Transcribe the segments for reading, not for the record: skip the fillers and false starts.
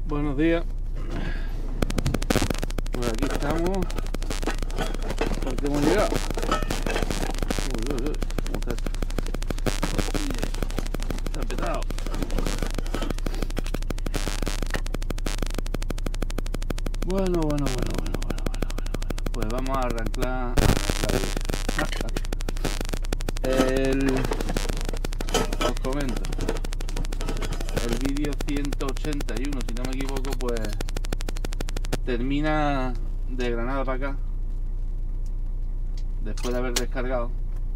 Buenos días. Pues aquí estamos. Porque hemos llegado. Uy, uy, uy. ¿Cómo está esto? Está petado. Bueno. Pues vamos a arrancar os comento. El vídeo 181, si no me equivoco, pues termina de Granada para acá, después de haber descargado,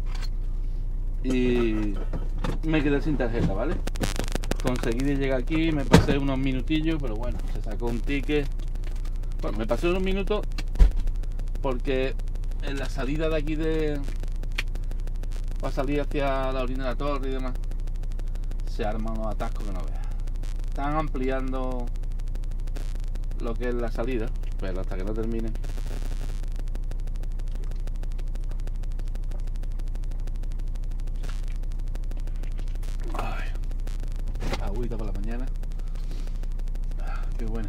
y me quedé sin tarjeta, ¿vale? Conseguí de llegar aquí, me pasé unos minutillos, pero bueno, se sacó un ticket. Bueno, me pasé unos minutos porque en la salida de aquí para salir hacia la orilla de la torre y demás, se arman unos atascos que no veas. Están ampliando lo que es la salida, pero hasta que no termine. Ay, agüita por la mañana. Qué buena.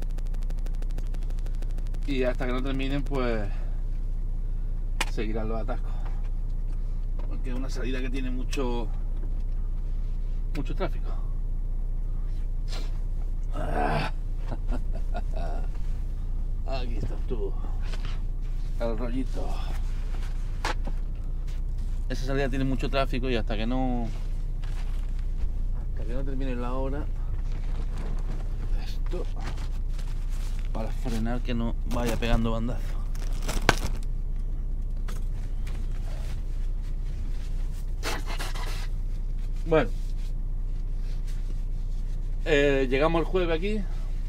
Y hasta que no terminen, pues seguirán los atascos, porque es una salida que tiene mucho tráfico. Aquí estás tú, el rollito. Esa salida tiene mucho tráfico y hasta que no termine la hora, esto para frenar que no vaya pegando bandazo. Bueno, llegamos el jueves aquí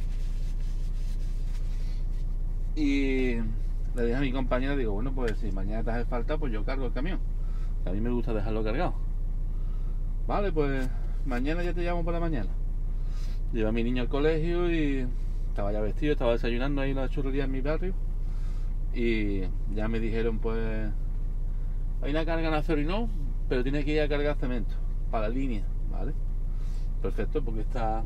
y le dije a mi compañera, digo, bueno, pues si mañana te hace falta, pues yo cargo el camión. A mí me gusta dejarlo cargado. Vale, pues mañana ya te llamo por la mañana. Llevé a mi niño al colegio y estaba ya vestido, estaba desayunando ahí en la churrería en mi barrio. Y ya me dijeron, pues hay una carga en Acerinox, pero tiene que ir a cargar cemento para la línea, ¿vale? Perfecto, porque está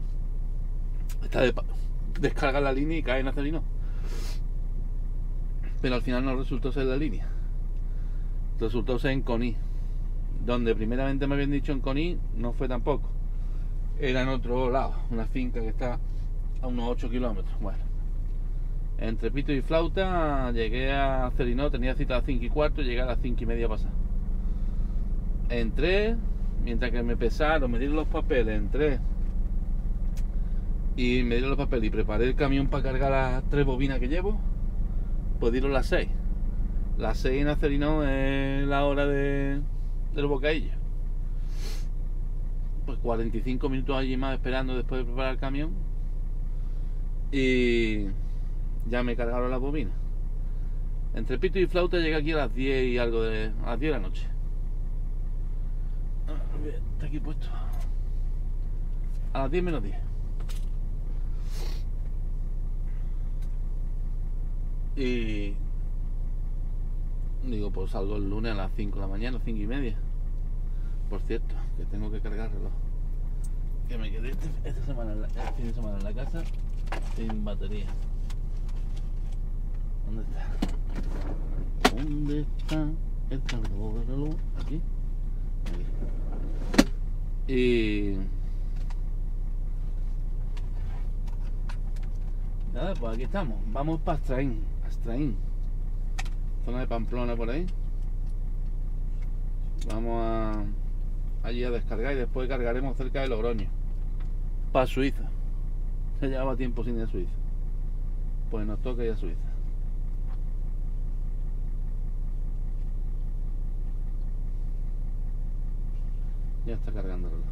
descarga la línea y cae en Acerinox. Pero al final no resultó ser la línea, resultó ser en Conil, donde primeramente me habían dicho en Conil, no fue tampoco, era en otro lado, una finca que está a unos 8 kilómetros. Bueno, entre pito y flauta llegué a Acerinox, tenía cita a las 5:15, llegué a las 5:30 pasadas. Entré, mientras que me pesaron, me dieron los papeles, entré y me dieron los papeles y preparé el camión para cargar las 3 bobinas que llevo. Pues dieron las 6. Las 6 en Acerinox es la hora del bocadillo. Pues 45 minutos allí más esperando después de preparar el camión. Y ya me cargaron las bobinas. Entre pito y flauta llegué aquí a las 10 y algo a las 10 de la noche. Está aquí puesto. A las 10 menos 10. Y digo, pues salgo el lunes a las 5 de la mañana, 5:30. Por cierto, que tengo que cargar el reloj. Que me quedé esta semana, el fin de semana en la casa sin batería. ¿Dónde está? ¿Dónde está el cargador del reloj? Aquí. Y nada, pues aquí estamos. Vamos para Astraín, zona de Pamplona por ahí. Vamos allí a descargar y después cargaremos cerca de Logroño para Suiza. Se llevaba tiempo sin ir a Suiza, pues nos toca ir a Suiza. Ya está cargando el reloj.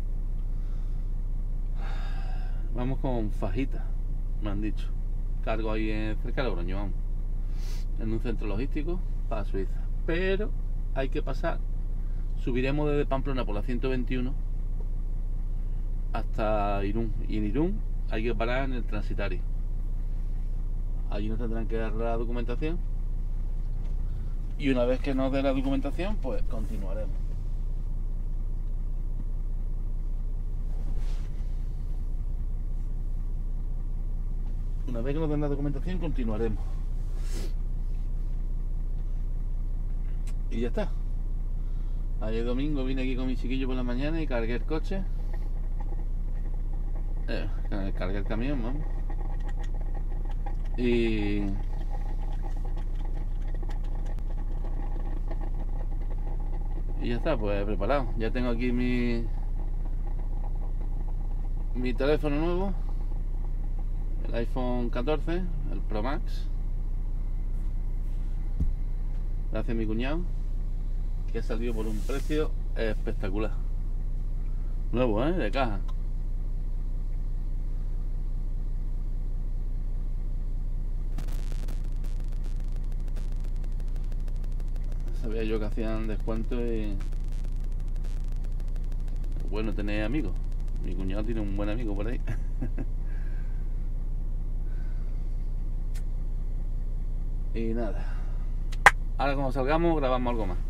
Vamos con Fajita, me han dicho. Cargo ahí cerca de Logroño, vamos, en un centro logístico para Suiza. Pero hay que pasar, subiremos desde Pamplona por la 121 hasta Irún. Y en Irún hay que parar en el transitario. Allí nos tendrán que dar la documentación. Y una vez que nos dé la documentación, pues continuaremos. Una vez que nos den la documentación continuaremos. Y ya está. Ayer domingo vine aquí con mi chiquillo por la mañana y cargué el coche. Cargué el camión, vamos. Y ya está, pues preparado. Ya tengo aquí mi teléfono nuevo, el iPhone 14, el Pro Max. Gracias a mi cuñado, que ha salido por un precio espectacular. Nuevo, de caja. Sabía yo que hacían descuento y bueno tener amigos. Mi cuñado tiene un buen amigo por ahí. Y nada, ahora cuando salgamos grabamos algo más.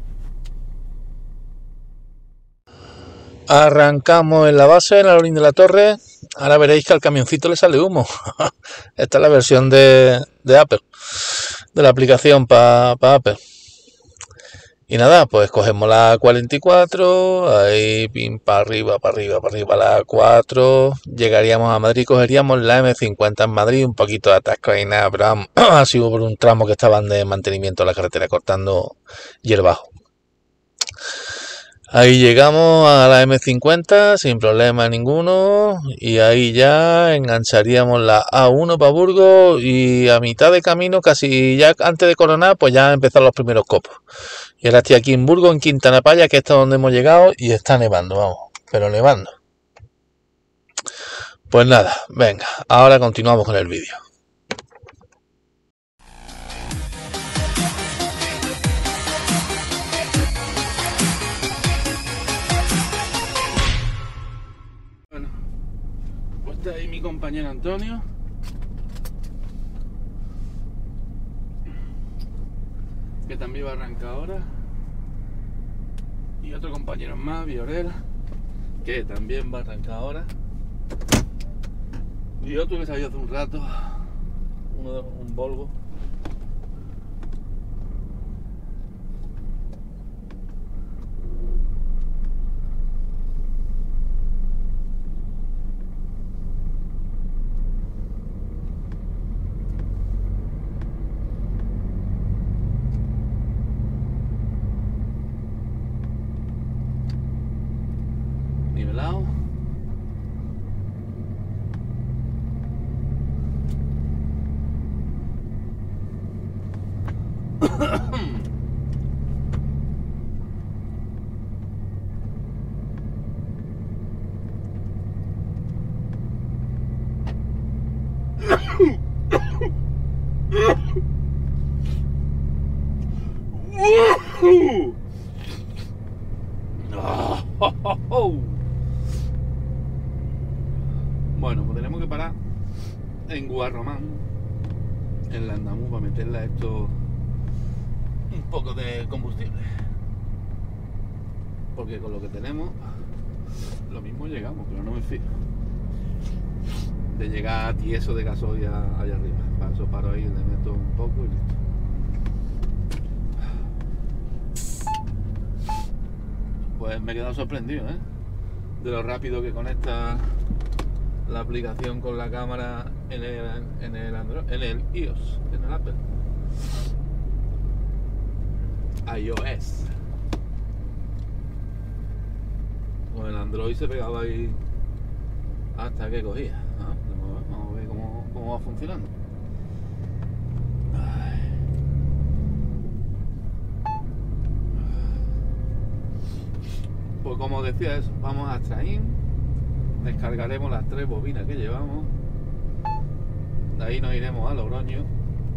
Arrancamos en la base, en la orín de la torre. Ahora veréis que al camioncito le sale humo. Esta es la versión de Apple, de la aplicación para Apple. Y nada, pues cogemos la 44, ahí pim, para arriba, la 4. Llegaríamos a Madrid, cogeríamos la M50 en Madrid, un poquito de atasco y nada, pero vamos, ha sido por un tramo que estaban de mantenimiento de la carretera, cortando hierbajo. Ahí llegamos a la M50 sin problema ninguno y ahí ya engancharíamos la A1 para Burgos y a mitad de camino, casi ya antes de coronar, pues ya empezaron los primeros copos. Y ahora estoy aquí en Burgos, en Quintana Paya, que es donde hemos llegado y está nevando, vamos, pero nevando. Pues nada, venga, ahora continuamos con el vídeo. Está ahí mi compañero Antonio, que también va a arrancar ahora, y otro compañero más, Viorel, que también va a arrancar ahora, y otro que salió hace un rato, un Volvo. Nivelado. Bueno, pues tenemos que parar en Guarromán, en la Andamú, para meterle a esto un poco de combustible, porque con lo que tenemos lo mismo llegamos, pero no me fío de llegar tieso de gasoil allá arriba. Para eso paro ahí, le meto un poco y listo. Pues me he quedado sorprendido, de lo rápido que conecta la aplicación con la cámara en el Android, en el iOS, en el Apple iOS. Con el Android se pegaba ahí hasta que cogía. Vamos a ver cómo va funcionando. Pues como decía eso, vamos a Extraín, descargaremos las 3 bobinas que llevamos, de ahí nos iremos a Logroño,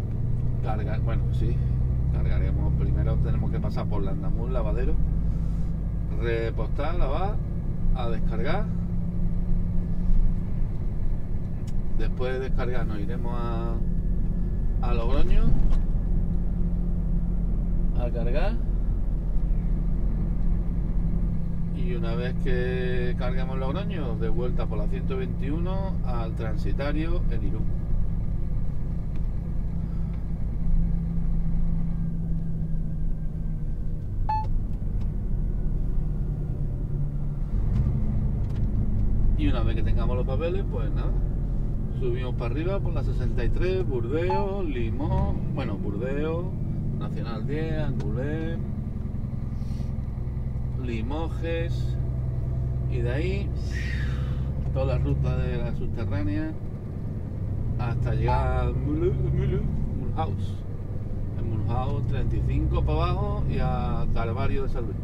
cargaremos, primero tenemos que pasar por la Andamú, lavadero, repostar, lavar, a descargar, después de descargar nos iremos a Logroño, a cargar. Y una vez que cargamos Logroño, de vuelta por la 121 al transitario en Irún. Y una vez que tengamos los papeles, pues nada, subimos para arriba por la 63, Burdeos, Limón, bueno, Burdeos, Nacional 10, Angoulême, Limoges, y de ahí toda la ruta de la subterránea hasta llegar a Mulhouse. En Mulhouse 35 para abajo y a Calvario de San Luis.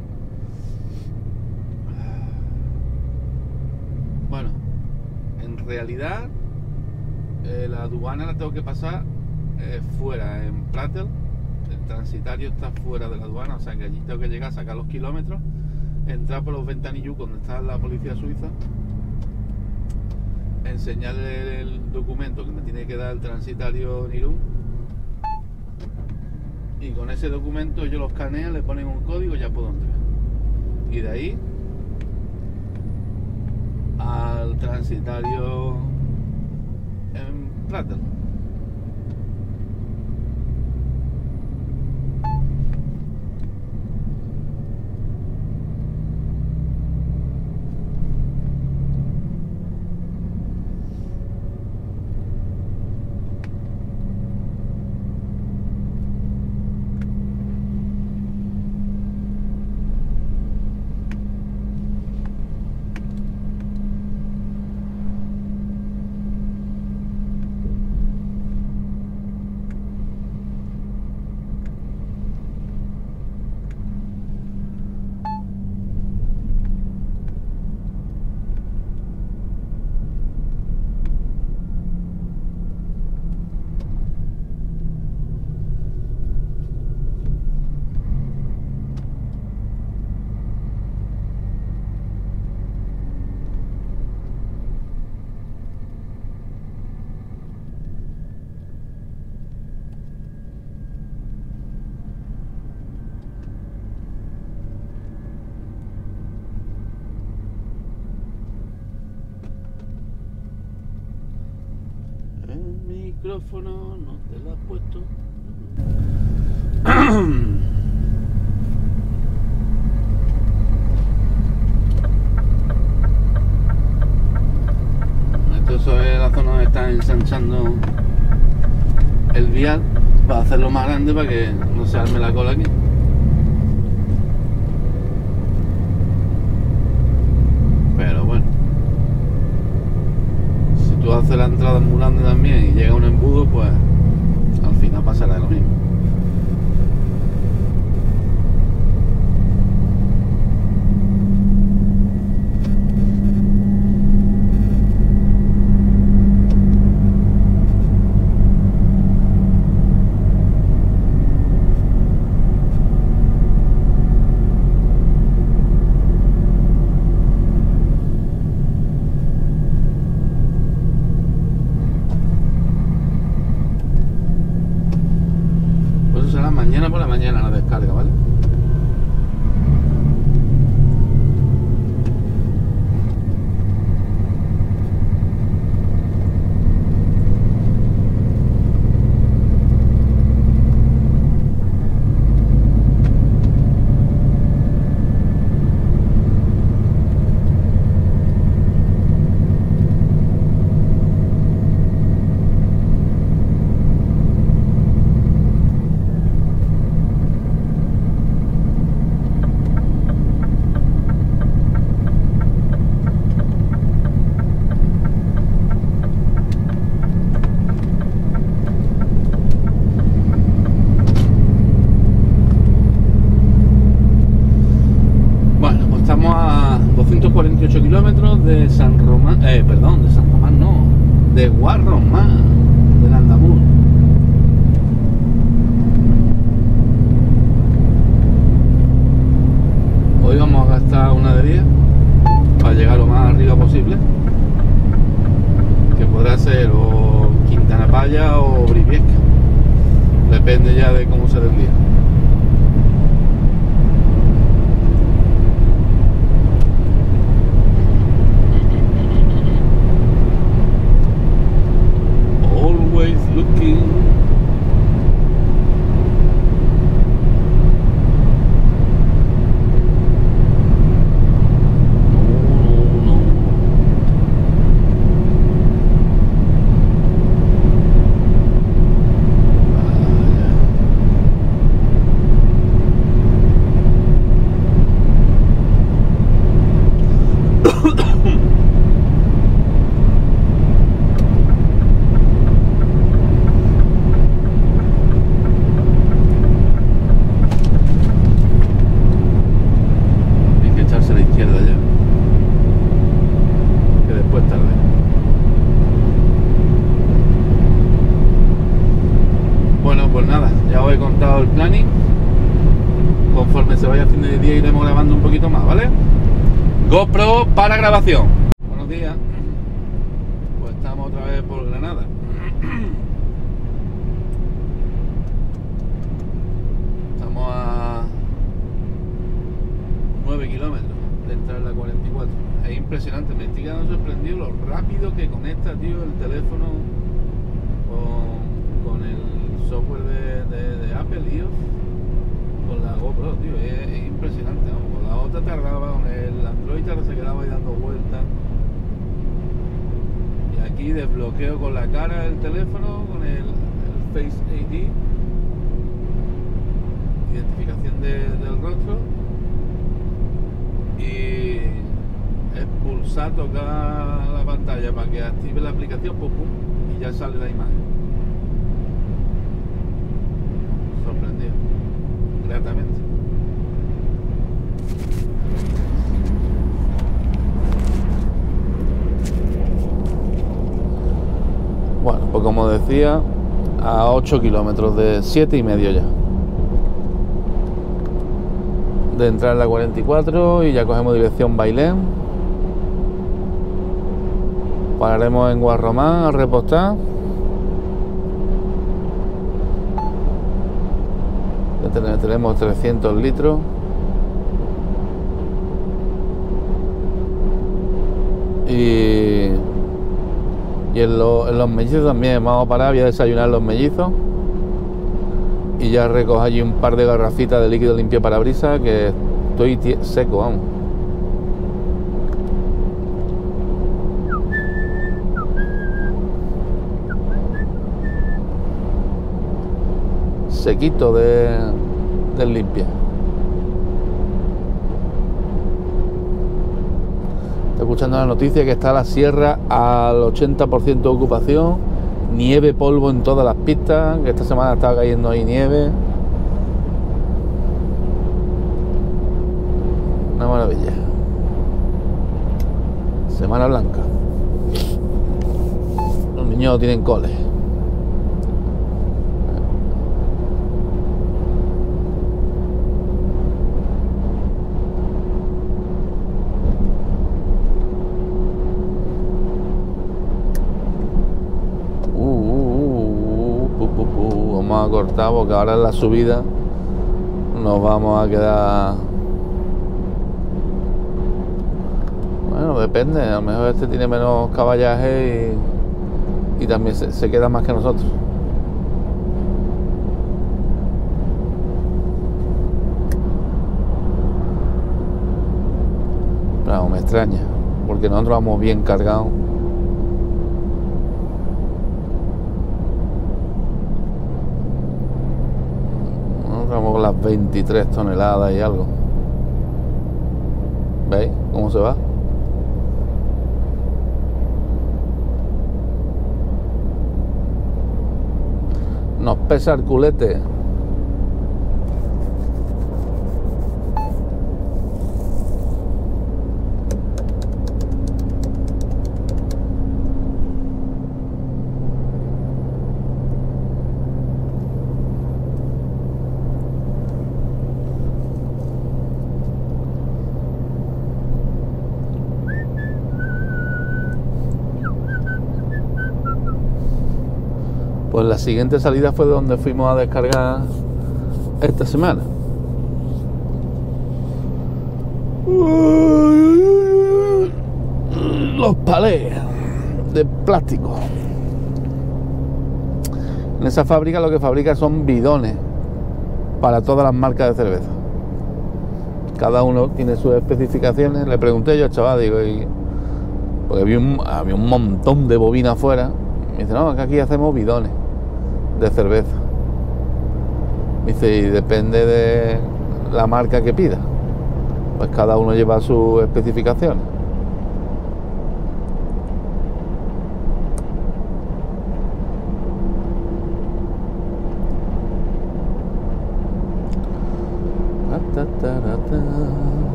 Bueno, en realidad la aduana la tengo que pasar fuera, en Pratel. El transitario está fuera de la aduana, o sea que allí tengo que llegar a sacar los kilómetros, entrar por los ventanillos donde está la policía suiza, enseñarle el documento que me tiene que dar el transitario en Irún, y con ese documento ellos lo escanean, le ponen un código y ya puedo entrar. Y de ahí al transitario en Pratel. Micrófono, no te lo has puesto. Esto es la zona donde están ensanchando el vial para hacerlo más grande para que no se arme la cola aquí. Pero bueno, si tú haces la entrada muy grande también y llega un embudo, pues al final pasará lo mismo. Mañana por la mañana la descarga, ¿vale? Estamos a 248 kilómetros de San Román, perdón, de San Román no, de Guarromán, de Landamur. Hoy vamos a gastar una de 10 para llegar lo más arriba posible, que podrá ser o Quintana Paya o Briviesca, depende ya de cómo se dé el día. Looking. No. he contado el planning. Conforme se vaya haciendo el día iremos grabando un poquito más, ¿vale? GoPro para grabación. Buenos días. Pues estamos otra vez por Granada. Estamos a 9 kilómetros de entrar en la 44. Es impresionante, me estoy quedando sorprendido lo rápido que conecta, tío, el teléfono con el software de Apple, tío, con la GoPro, tío, es impresionante, ¿no? Con la otra tardaba, con el Android se quedaba ahí dando vueltas. Y aquí desbloqueo con la cara del teléfono, con el Face ID, identificación del rostro, y es pulsar, tocar la pantalla para que active la aplicación, pum, pum, y ya sale la imagen. Sorprendido, gratamente. Bueno, pues como decía, a 8 kilómetros de 7,5 ya de entrar en la 44 y ya cogemos dirección Bailén. Pararemos en Guarromán a repostar. Ya tenemos 300 litros. Y en los mellizos también vamos a parar, voy a desayunar los mellizos. Y ya recojo allí un par de garrafitas de líquido limpio parabrisas, que estoy seco, vamos. Sequito del limpia. Estoy escuchando la noticia que está la sierra al 80% de ocupación. Nieve, polvo en todas las pistas, que esta semana estaba cayendo ahí nieve. Una maravilla. Semana blanca. Los niños no tienen cole. Vamos a cortar porque ahora en la subida nos vamos a quedar. Bueno, depende, a lo mejor este tiene menos caballaje y también se queda más que nosotros. Pero me extraña, porque nosotros vamos bien cargados. Vamos con las 23 toneladas y algo. ¿Veis cómo se va? Nos pesa el culete. Pues la siguiente salida fue donde fuimos a descargar esta semana. Los palés de plástico. En esa fábrica lo que fabrica son bidones para todas las marcas de cerveza. Cada uno tiene sus especificaciones. Le pregunté yo al chaval, digo, porque había un montón de bobinas afuera. Me dice, no, que aquí hacemos bidones de cerveza. Me dice, y depende de la marca que pida. Pues cada uno lleva sus especificaciones.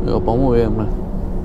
Digo, pues muy bien, man.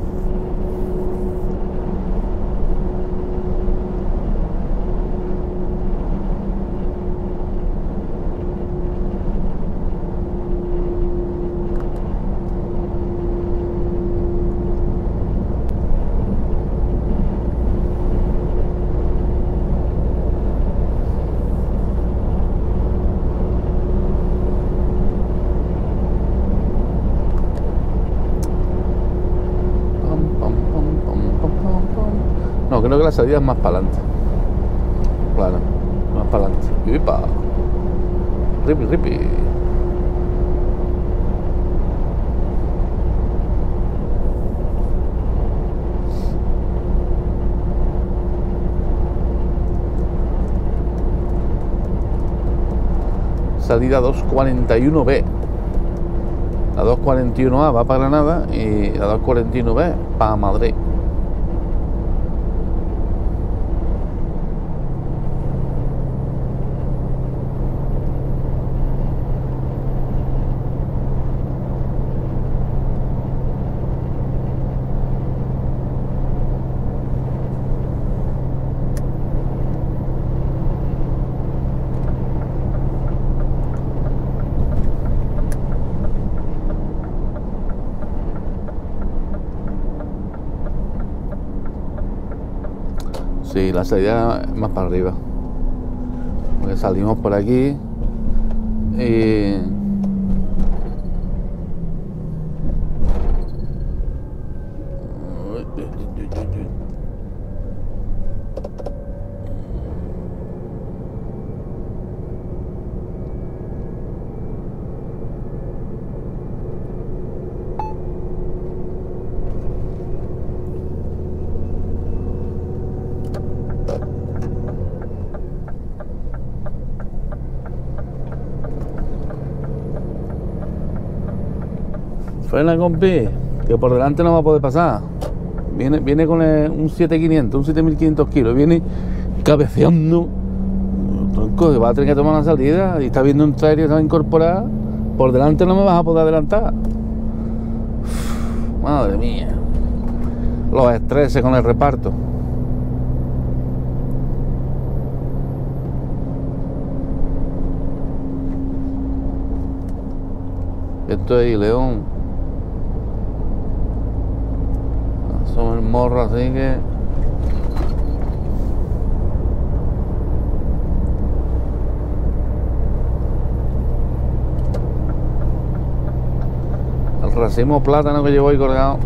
No, creo que la salida es más para adelante. Claro, más para adelante. ¡Ipa! Ripi, ripi. Salida 241B. La 241A va para Granada y la 241B para Madrid. Sí, la salida es más para arriba. Porque salimos por aquí y... Frena, compi, que por delante no va a poder pasar. Viene con un 7500, un 7500 kilos. Viene cabeceando. Tronco, que va a tener que tomar una salida y está viendo un trailer que se va a incorporar. Por delante no me vas a poder adelantar. Uf, madre mía. Los estreses con el reparto. Esto ahí, León. Somos el morro, así que... El racimo plátano que llevo ahí colgado.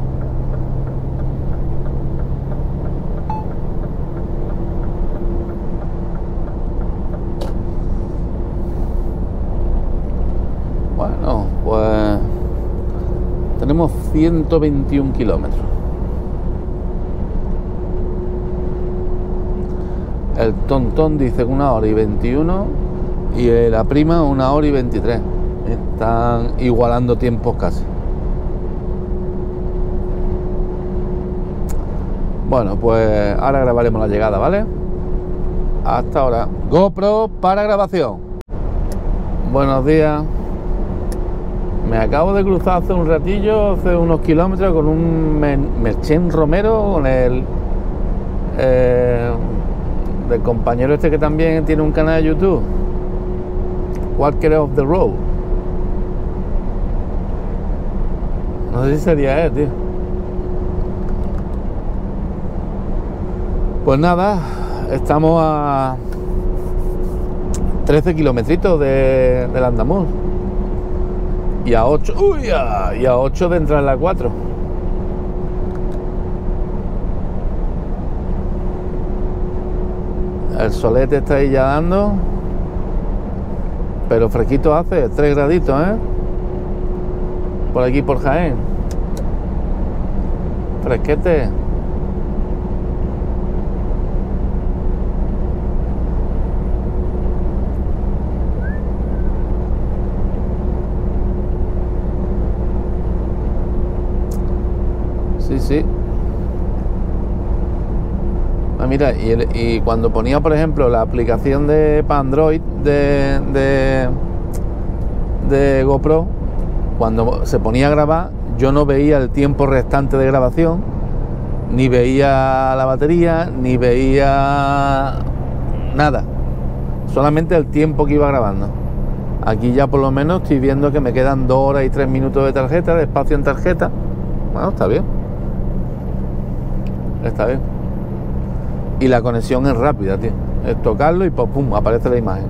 Bueno, pues... Tenemos 121 kilómetros. El Tontón dice 1 hora y 21 y la prima 1 hora y 23. Están igualando tiempos casi. Bueno, pues ahora grabaremos la llegada, ¿vale? Hasta ahora. GoPro para grabación. Buenos días. Me acabo de cruzar hace un ratillo, hace unos kilómetros, con un Merchen Romero, con el del compañero este que también tiene un canal de YouTube, Walker of the Road. No sé si sería él, tío. Pues nada, estamos a 13 kilometritos del Andamuz y a 8, y a 8 de entrar en la 4. El solete está ahí ya dando, pero fresquito hace, 3 graditos, por aquí por Jaén. Fresquete. Sí. Ah, mira, y cuando ponía, por ejemplo, la aplicación para Android de GoPro, cuando se ponía a grabar, yo no veía el tiempo restante de grabación, ni veía la batería, ni veía nada, solamente el tiempo que iba grabando. Aquí ya por lo menos estoy viendo que me quedan 2 horas y 3 minutos de tarjeta, de espacio en tarjeta. Bueno, está bien. Está bien. Y la conexión es rápida, tío. Es tocarlo y pum, aparece la imagen.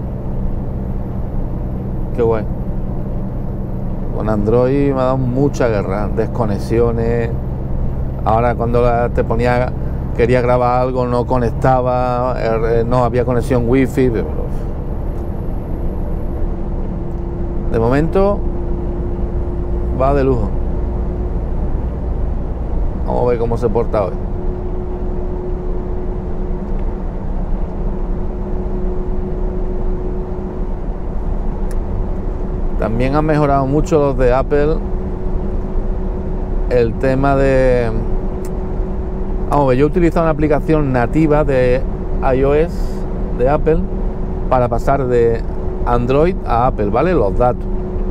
Qué guay. Con Android me ha dado mucha guerra. Desconexiones. Ahora cuando te ponía, quería grabar algo, no conectaba, no había conexión wifi. De momento va de lujo. Vamos a ver cómo se porta hoy. También han mejorado mucho los de Apple el tema de... Vamos a ver, yo he utilizado una aplicación nativa de iOS de Apple para pasar de Android a Apple, ¿vale? Los datos.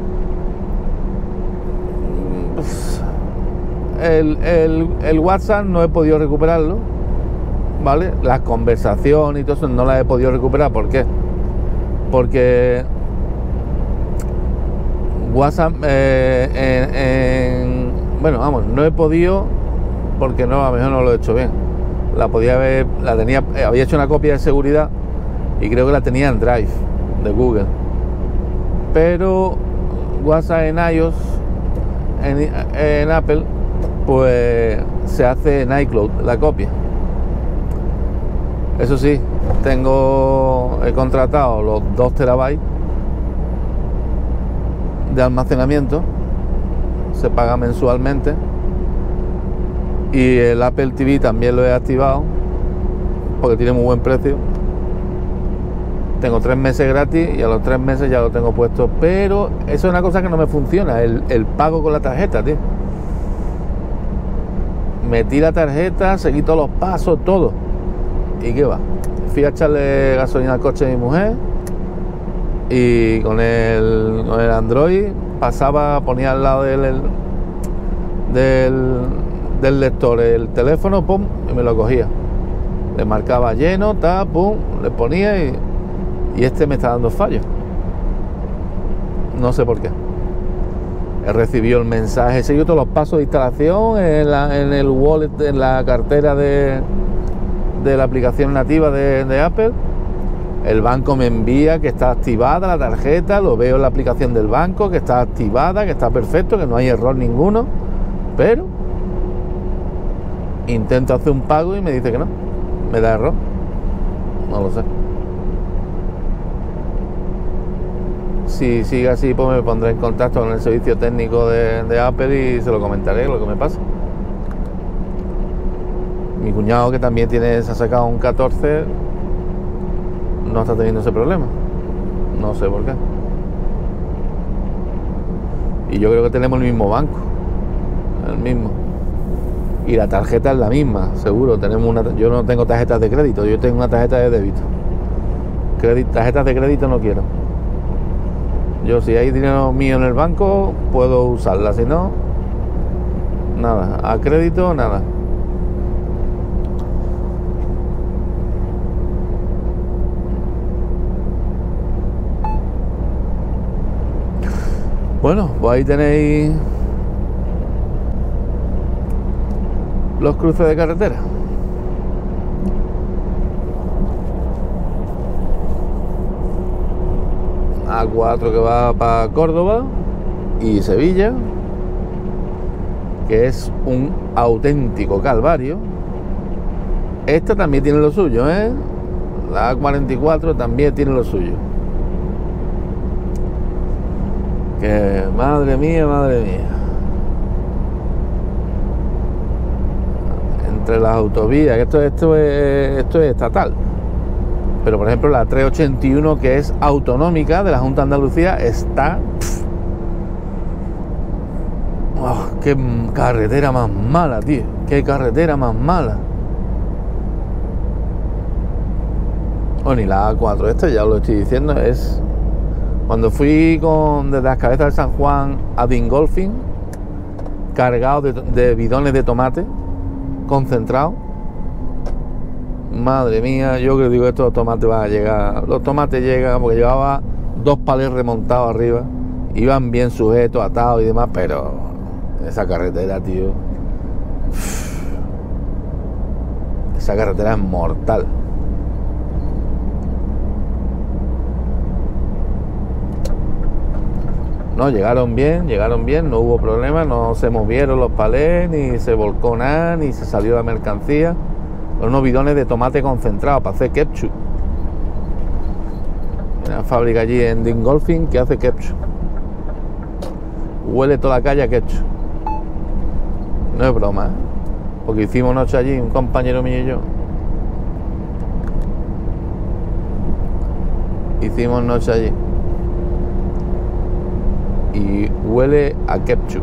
El WhatsApp no he podido recuperarlo, ¿vale? Las conversaciones y todo eso no las he podido recuperar. ¿Por qué? Porque WhatsApp bueno, vamos, no he podido porque no, a lo mejor no lo he hecho bien. Había hecho una copia de seguridad y creo que la tenía en Drive de Google, pero WhatsApp en iOS, en Apple, pues se hace en iCloud la copia. Eso sí, he contratado los 2 terabytes de almacenamiento, se paga mensualmente, y el Apple TV también lo he activado porque tiene muy buen precio. Tengo 3 meses gratis y a los 3 meses ya lo tengo puesto, pero eso es una cosa que no me funciona, el pago con la tarjeta, tío. Metí la tarjeta, seguí todos los pasos, todo, y qué va. Fui a echarle gasolina al coche de mi mujer y con el Android ponía al lado del lector el teléfono, pum, y me lo cogía. Le marcaba lleno, pum, le ponía y este me está dando fallos. No sé por qué. He recibido el mensaje, he seguido todos los pasos de instalación en el wallet, en la cartera de la aplicación nativa de Apple. El banco me envía que está activada la tarjeta, lo veo en la aplicación del banco, que está activada, que está perfecto, que no hay error ninguno, pero intento hacer un pago y me dice que no, me da error. No lo sé. Si sigue así, pues me pondré en contacto con el servicio técnico de Apple y se lo comentaré lo que me pasa. Mi cuñado, que también se ha sacado un 14, no está teniendo ese problema. No sé por qué. Y yo creo que tenemos el mismo banco, el mismo. Y la tarjeta es la misma, seguro. Yo no tengo tarjetas de crédito, yo tengo una tarjeta de débito. Tarjetas de crédito no quiero. Yo, si hay dinero mío en el banco, puedo usarla, si no, nada. A crédito, nada. Bueno, pues ahí tenéis los cruces de carretera. A4 que va para Córdoba y Sevilla, que es un auténtico calvario. Esta también tiene lo suyo, ¿eh? La A44 también tiene lo suyo. Que madre mía, madre mía. Entre las autovías, que esto es estatal. Pero por ejemplo la 381, que es autonómica de la Junta de Andalucía, está... Oh, qué carretera más mala, tío. Qué carretera más mala. Bueno, y la A4 esta, ya os lo estoy diciendo, es... Cuando fui desde las Cabezas de San Juan a Dingolfing, cargado de bidones de tomate concentrado. Madre mía, yo que digo, estos tomates van a llegar. Los tomates llegan porque llevaba 2 palés remontados arriba, iban bien sujetos, atados y demás, pero esa carretera, tío, esa carretera es mortal. No, llegaron bien, no hubo problema, no se movieron los palés, ni se volcó nada, ni se salió la mercancía. Unos bidones de tomate concentrado para hacer ketchup. Una fábrica allí en Dingolfing que hace ketchup. Huele toda la calle a ketchup. No es broma, ¿eh? Porque hicimos noche allí, un compañero mío y yo. Hicimos noche allí. Y huele a ketchup.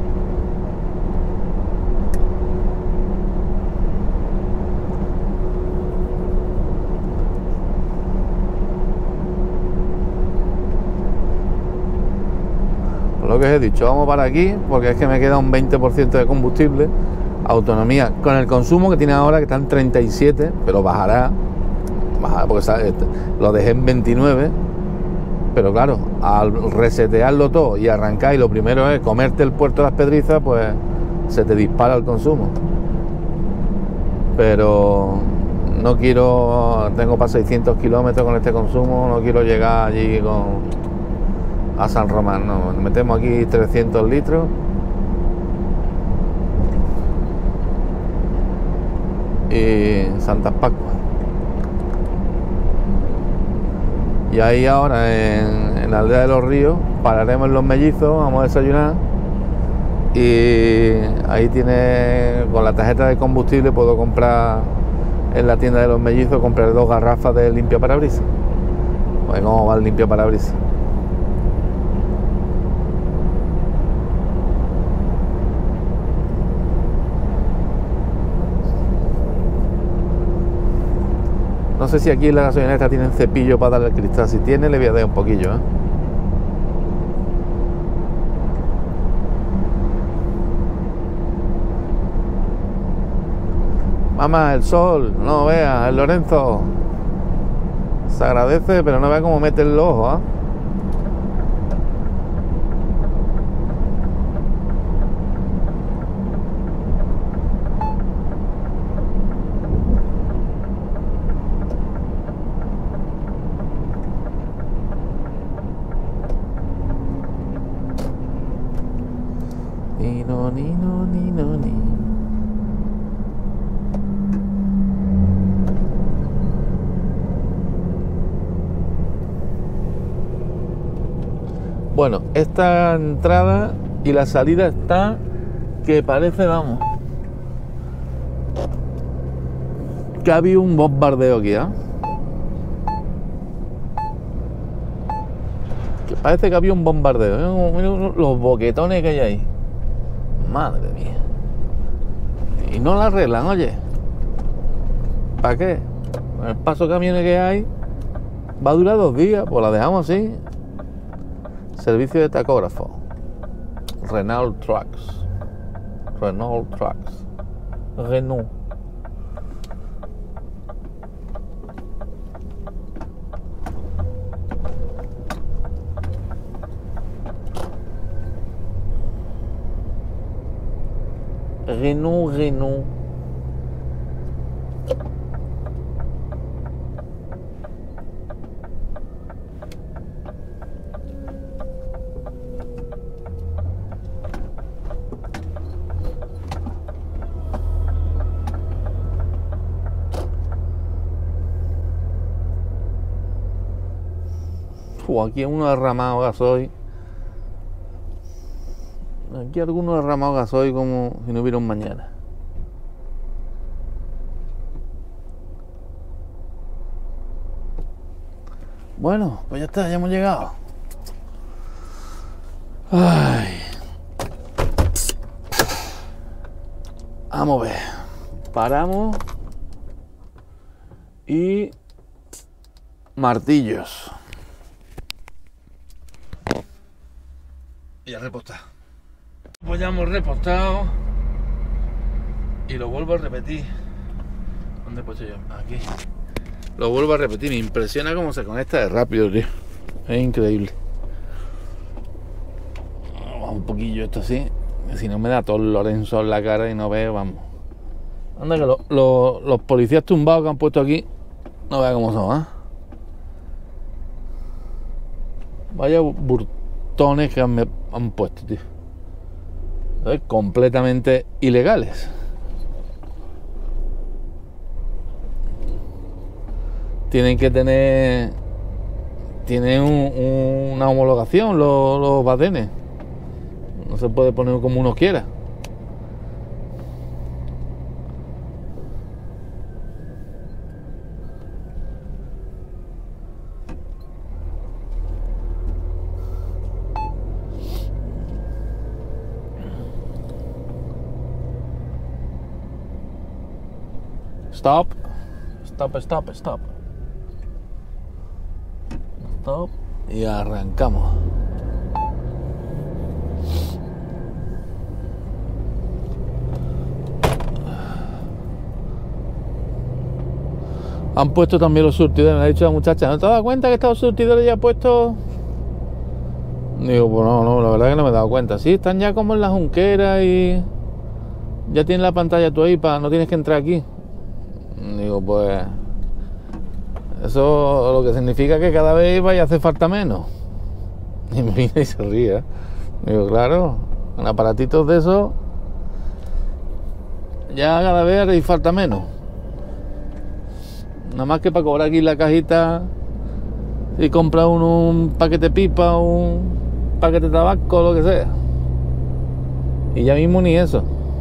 Por lo que os he dicho, vamos para aquí porque es que me queda un 20% de combustible. Autonomía con el consumo que tiene ahora, que está en 37, pero bajará porque lo dejé en 29. Pero claro, al resetearlo todo y arrancar, y lo primero es comerte el puerto de Las Pedrizas, pues se te dispara el consumo. Pero no quiero, tengo para 600 kilómetros con este consumo, no quiero llegar allí a San Román, no, metemos aquí 300 litros. Y Santas Pascuas. Y ahí ahora en la aldea de los Ríos pararemos en Los Mellizos, vamos a desayunar. Y ahí tiene, con la tarjeta de combustible puedo comprar en la tienda de Los Mellizos, comprar 2 garrafas de limpia parabrisas. Pues cómo va el limpia parabrisas. No sé si aquí en la gasolinera tienen cepillo para darle el cristal. Si tiene, le voy a dar un poquillo, ¿eh? Mamá, el sol, no veas, el Lorenzo. Se agradece, pero no vea cómo mete el ojo, ¿eh? Ni no, ni no, ni no, ni. Bueno, esta entrada y la salida está que parece, vamos, que ha habido un bombardeo aquí, ¿eh? Que parece que había un bombardeo. Mira los boquetones que hay ahí. Madre mía. Y no la arreglan, oye. ¿Para qué? Con el paso de camiones que hay, va a durar 2 días, pues la dejamos así. Servicio de tacógrafo. Renault Trucks. Renault. Renault. Aquí hay uno derramado gasoil. Aquí algunos derramados gasoil como si no hubiera un mañana. Bueno, pues ya está, ya hemos llegado. Ay. Vamos a ver. Paramos. Y martillos. Y a repostar. Pues ya hemos repostado. Y lo vuelvo a repetir. ¿Dónde he puesto yo? Aquí. Lo vuelvo a repetir. Me impresiona cómo se conecta de rápido, tío. Es increíble. Vamos un poquillo esto así. Si no me da todo el Lorenzo en la cara y no veo, vamos. Anda que los policías tumbados que han puesto aquí, no vea cómo son, ¿eh? Vaya burtones que han puesto, tío. ¿Sabes? Completamente ilegales. Tienen que tener... Tienen una homologación los badenes. No se puede poner como uno quiera. Stop. Stop, stop, stop. Stop. Y arrancamos. Han puesto también los surtidores. Me ha dicho la muchacha, ¿no te has dado cuenta que estos surtidores ya puestos? Digo, pues no, la verdad que no me he dado cuenta. Sí, están ya como en la Junquera y ya tienes la pantalla tú ahí, no tienes que entrar aquí. Digo, pues eso lo que significa que cada vez vaya a hacer falta menos. Y me mira y se ríe. Digo, claro, con aparatitos de esos ya cada vez haré falta menos. Nada más que para cobrar aquí la cajita y comprar un paquete de pipa, un paquete de tabaco, lo que sea. Y ya mismo ni eso.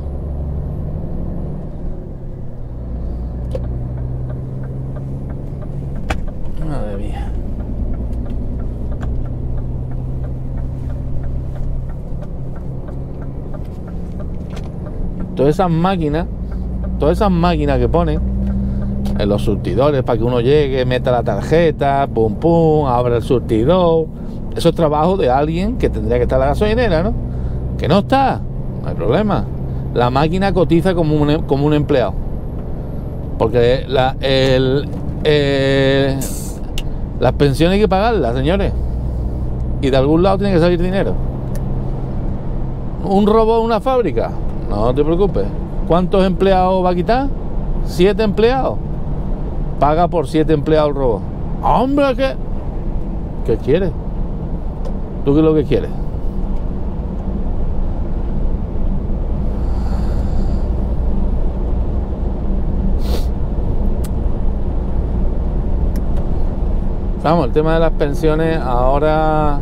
Madre mía. Todas esas máquinas que ponen en los surtidores para que uno llegue, meta la tarjeta, pum pum, abra el surtidor. Eso es trabajo de alguien que tendría que estar en la gasolinera, ¿no? Que no está, no hay problema. La máquina cotiza como un empleado. Porque las pensiones hay que pagarlas, señores. Y de algún lado tiene que salir dinero. ¿Un robot en una fábrica? No te preocupes. ¿Cuántos empleados va a quitar? 7 empleados. Paga por 7 empleados el robot. ¡Hombre! ¿Qué quieres? ¿Tú qué es lo que quieres? Vamos, el tema de las pensiones ahora...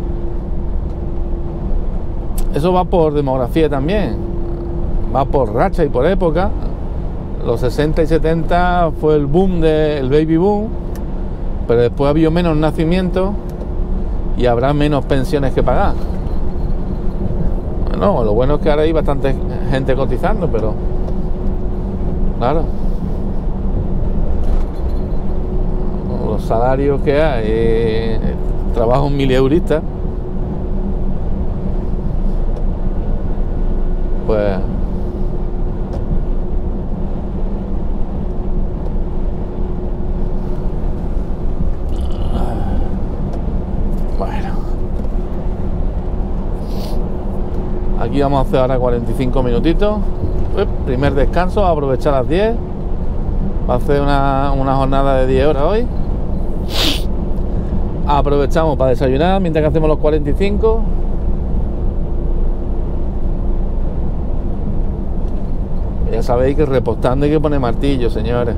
Eso va por demografía también. Va por racha y por época. Los 60 y 70 fue el boom del baby boom, pero después ha habido menos nacimientos y habrá menos pensiones que pagar. Bueno, lo bueno es que ahora hay bastante gente cotizando, pero claro, los salarios que hay, trabajo un 1000-eurista, pues aquí vamos a hacer ahora 45 minutitos. Primer descanso, aprovechar las 10. Va a hacer una jornada de 10 horas hoy. Aprovechamos para desayunar mientras que hacemos los 45. Ya sabéis que repostando hay que poner martillo, señores.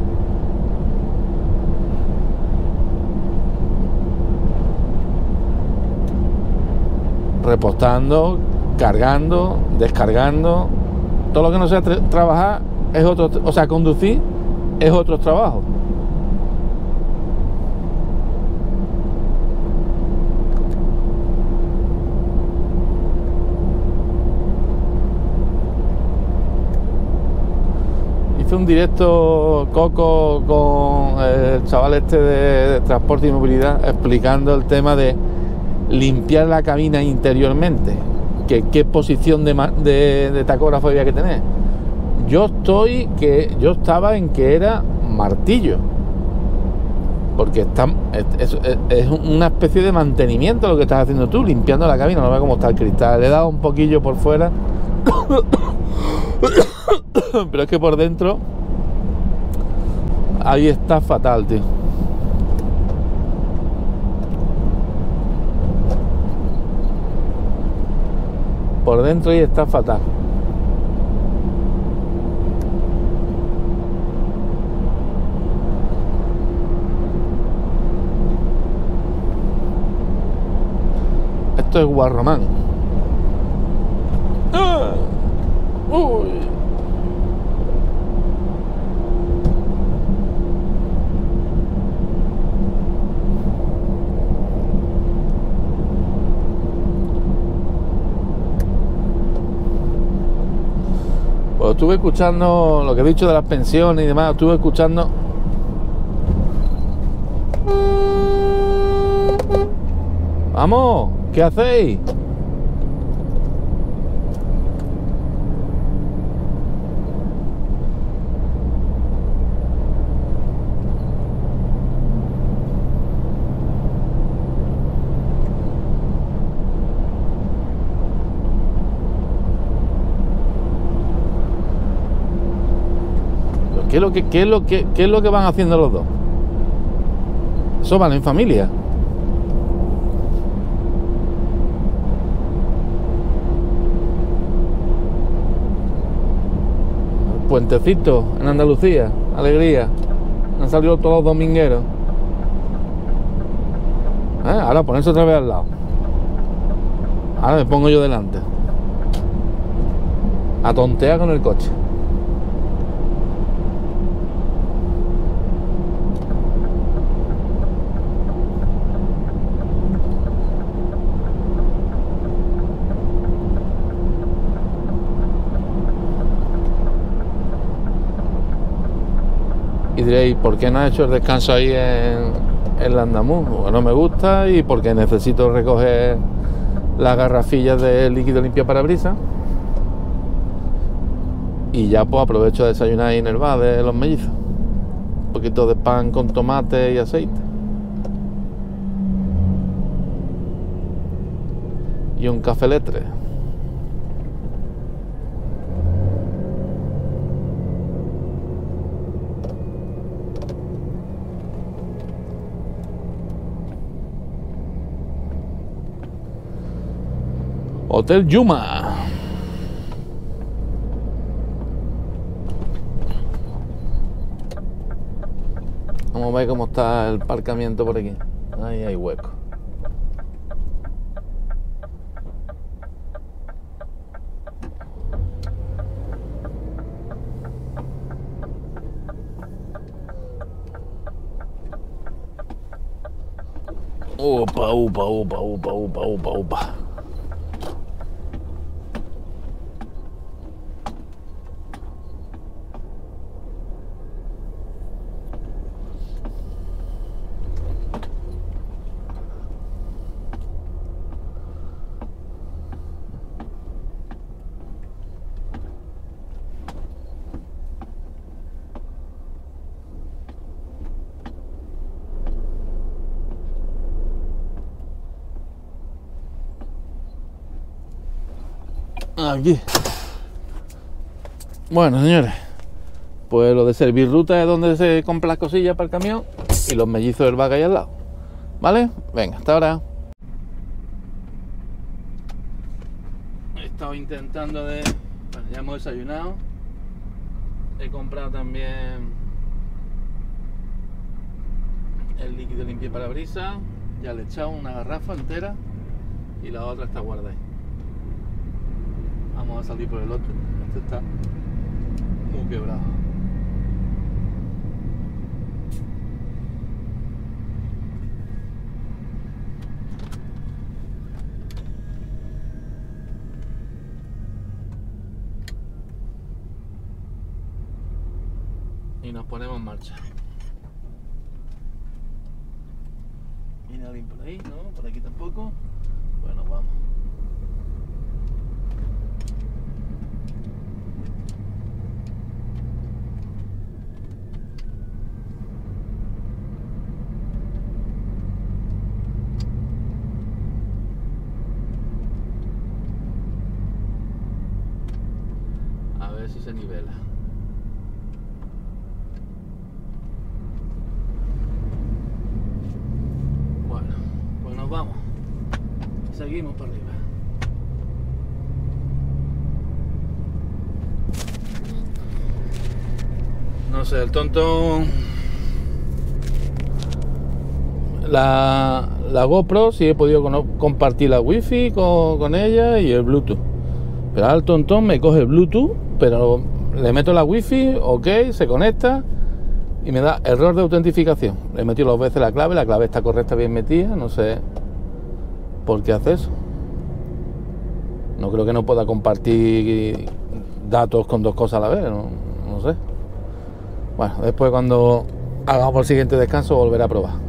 Repostando, cargando, descargando, todo lo que no sea trabajar es otro, o sea, conducir es otro trabajo. Hice un directo Coco con el chaval este de transporte y movilidad explicando el tema de limpiar la cabina interiormente. ¿Qué posición de tacógrafo había que tener? yo estaba en que era martillo, porque es una especie de mantenimiento lo que estás haciendo tú, limpiando la cabina. No ves cómo está el cristal. Le he dado un poquillo por fuera, pero es que por dentro ahí está fatal, tío. Por dentro ahí está fatal. Esto es Guarromán. ¡Ah! ¡Uy! Pues estuve escuchando lo que he dicho de las pensiones y demás. Estuve escuchando. ¡Vamos! ¿Qué hacéis? ¿Qué es lo que van haciendo los dos? Eso van en familia. Puentecito en Andalucía, alegría. Han salido todos los domingueros. Ahora ponerse otra vez al lado. Ahora me pongo yo delante. A tontear con el coche. Y diréis, ¿por qué no has hecho el descanso ahí en Landamú? Pues no me gusta, y porque necesito recoger las garrafillas de líquido limpio parabrisas. Y ya pues aprovecho a desayunar ahí en el bar de los mellizos. Un poquito de pan con tomate y aceite. Y un café letre. Hotel Yuma. Vamos a ver cómo está el aparcamiento por aquí. Ahí hay hueco. Upa, upa, upa, upa, upa, upa, upa. Aquí. Bueno, señores, pues lo de servir ruta es donde se compra las cosillas para el camión, y los mellizos del vaca ahí al lado. ¿Vale? Venga, hasta ahora. He estado intentando de... Bueno, ya hemos desayunado. He comprado también el líquido limpio parabrisas. Ya le he echado una garrafa entera y la otra está guardada ahí. Vamos a salir por el otro. Este está muy quebrado. Y nos ponemos en marcha. ¿Viene alguien por ahí? No, por aquí tampoco. Bueno, vamos. ver si se nivela. Bueno, pues nos vamos. Seguimos para arriba. No sé, el tonto... La GoPro sí he podido compartir la wifi con ella y el Bluetooth. Pero ahora el tontón me coge el Bluetooth, pero le meto la wifi, ok, se conecta y me da error de autentificación. Le he metido 2 veces la clave está correcta, bien metida, no sé por qué hace eso. No creo que no pueda compartir datos con 2 cosas a la vez, no sé. Bueno, después cuando hagamos el siguiente descanso volveré a probar.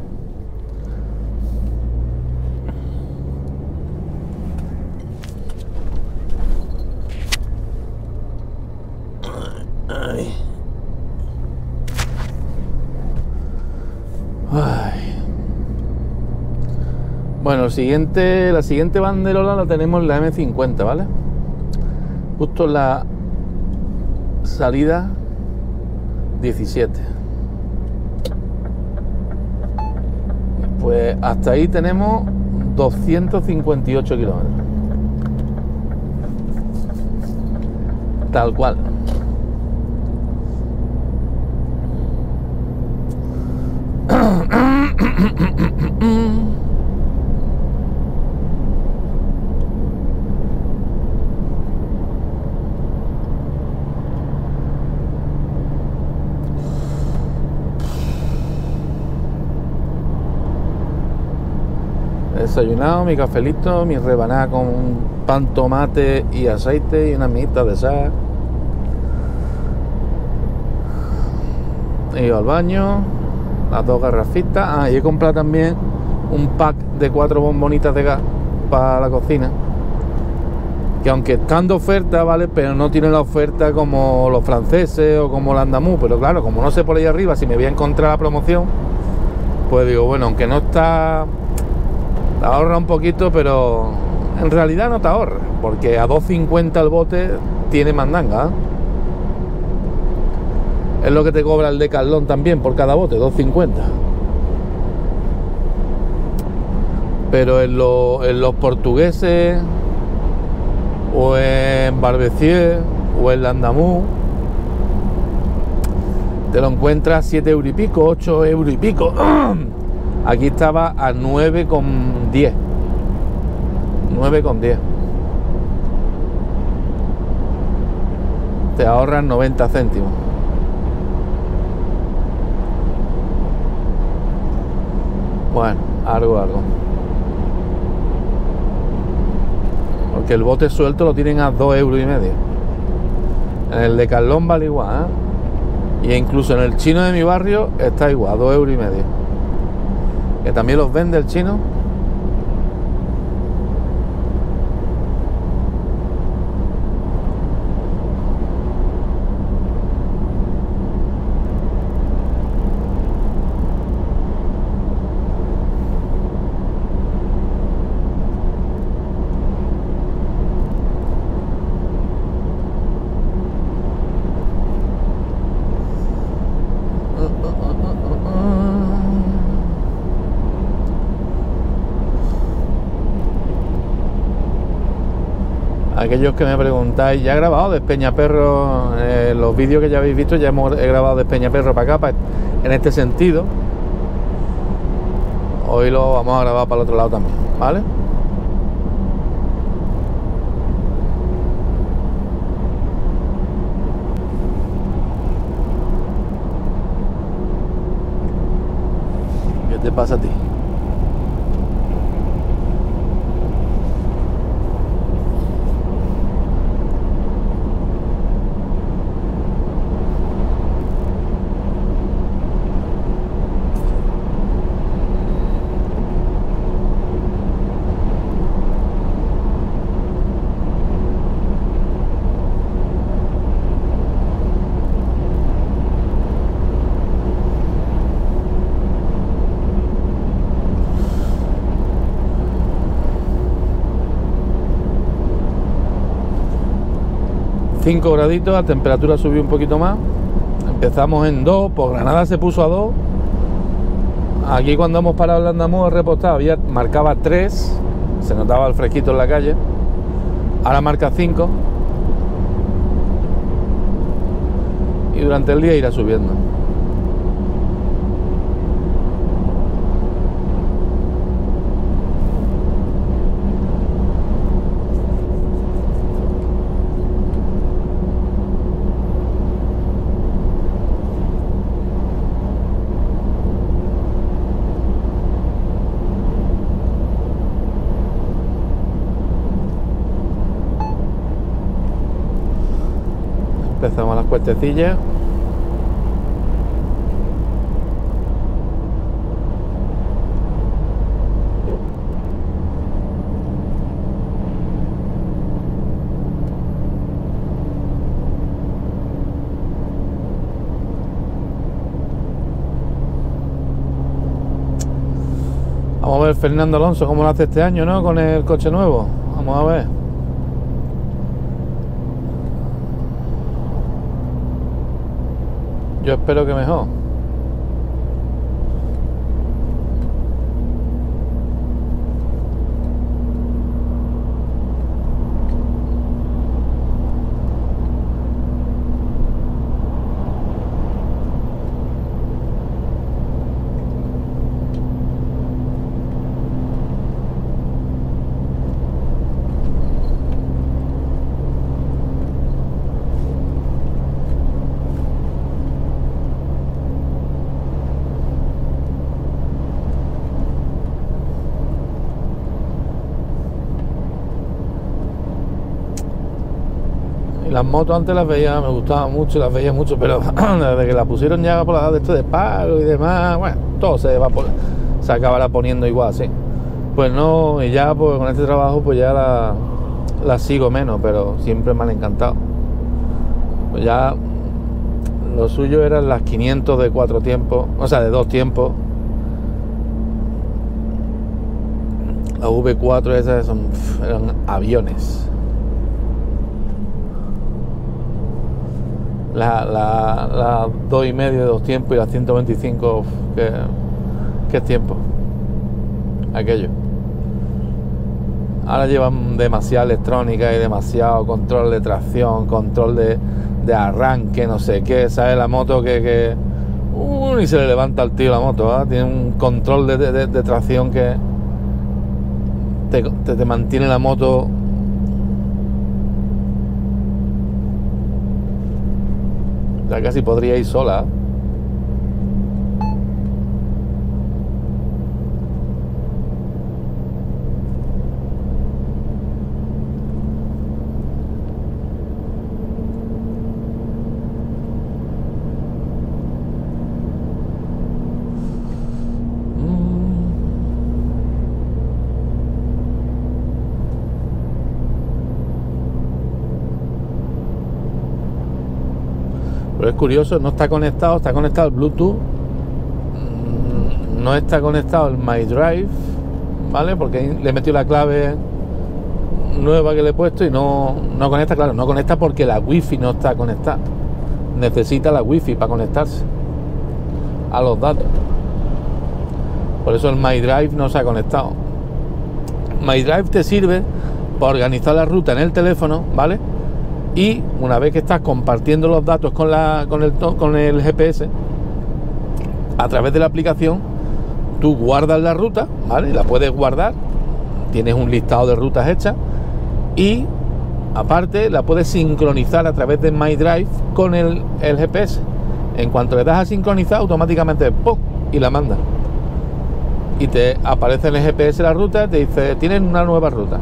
Ay. Bueno, la siguiente banderola la tenemos en la M50, ¿vale? Justo en la salida 17. Pues hasta ahí tenemos 258 kilómetros. Tal cual. He desayunado mi cafelito, mi rebanada con pan, tomate y aceite y una mitad de sal. He ido al baño, las 2 garrafitas. Y he comprado también un pack de 4 bombonitas de gas para la cocina, que aunque están de oferta, ¿vale? Pero no tienen la oferta como los franceses o como el andamú. Pero claro, como no sé por ahí arriba si me voy a encontrar la promoción, pues digo, bueno, aunque no está, te ahorra un poquito, pero en realidad no te ahorra, porque a 2,50 el bote tiene mandanga, ¿eh? Es lo que te cobra el Decathlon también por cada bote, 2,50. Pero en los portugueses o en Barbecier o en Landamú te lo encuentras 7 euros y pico, 8 euros y pico. Aquí estaba a 9,10. 9,10. Te ahorran 90 céntimos. Bueno, algo. Porque el bote suelto lo tienen a 2,5 euros. En el Decathlon vale igual, ¿eh? Y incluso en el chino de mi barrio está igual, 2,5 euros. Que también los vende el chino. Aquellos que me preguntáis, ya he grabado de Peñaperro, los vídeos que ya habéis visto, ya he grabado de Peñaperro para acá, en este sentido. Hoy lo vamos a grabar para el otro lado también, ¿vale? ¿Qué te pasa a ti? 5 graditos, la temperatura subió un poquito más. Empezamos en 2, por Granada se puso a 2. Aquí cuando hemos parado en Landamú a repostar marcaba 3, se notaba el fresquito en la calle. Ahora marca 5 y durante el día irá subiendo. Empezamos las cuestecillas. Vamos a ver Fernando Alonso cómo lo hace este año, ¿no? Con el coche nuevo. Vamos a ver. Yo espero que mejor. Las motos antes las veía, me gustaban mucho, las veía mucho, pero desde que las pusieron ya por la edad de esto de pago y demás, bueno, todo se acabará poniendo igual, sí. Pues no, y ya pues con este trabajo pues ya la sigo menos, pero siempre me han encantado. Pues ya lo suyo eran las 500 de 4 tiempos, o sea, de 2 tiempos. Las V4 esas eran aviones. La 2,5 de 2 tiempos y la 125, ¿qué tiempo? Aquello. Ahora llevan demasiada electrónica y demasiado control de tracción, control de arranque, no sé qué, ¿sabes? La moto que y se le levanta al tío la moto, ¿eh? Tiene un control de tracción que te mantiene la moto. Ya casi podría ir sola. Pero es curioso, no está conectado el Bluetooth, no está conectado el MyDrive, ¿vale? Porque le he metido la clave nueva que le he puesto y no conecta, claro, no conecta porque la Wi-Fi no está conectada. Necesita la Wi-Fi para conectarse a los datos. Por eso el MyDrive no se ha conectado. MyDrive te sirve para organizar la ruta en el teléfono, ¿vale? Y una vez que estás compartiendo los datos con el GPS, a través de la aplicación, tú guardas la ruta, ¿vale? La puedes guardar, tienes un listado de rutas hechas y aparte la puedes sincronizar a través de MyDrive con el GPS. En cuanto le das a sincronizar, automáticamente ¡pum! Y la manda. Y te aparece en el GPS la ruta, te dice, tienes una nueva ruta.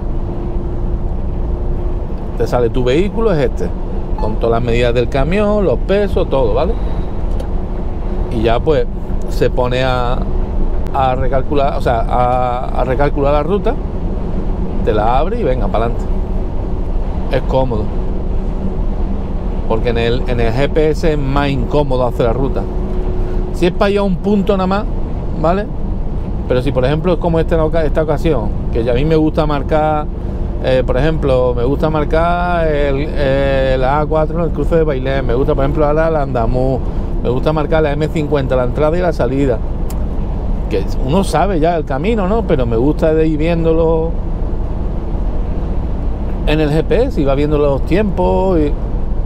Te sale tu vehículo, es este, con todas las medidas del camión, los pesos, todo, ¿vale? Y ya pues se pone a recalcular, o sea, a recalcular la ruta, te la abre y venga, para adelante. Es cómodo. Porque en el GPS es más incómodo hacer la ruta. Si es para ir a un punto nada más, ¿vale? Pero si por ejemplo es como esta ocasión, que ya a mí me gusta marcar Por ejemplo, me gusta marcar la A4 en el cruce de Bailén, me gusta, por ejemplo, ahora la Andamú, me gusta marcar la M50, la entrada y la salida. Que uno sabe ya el camino, ¿no? Pero me gusta de ir viéndolo en el GPS y va viendo los tiempos. Y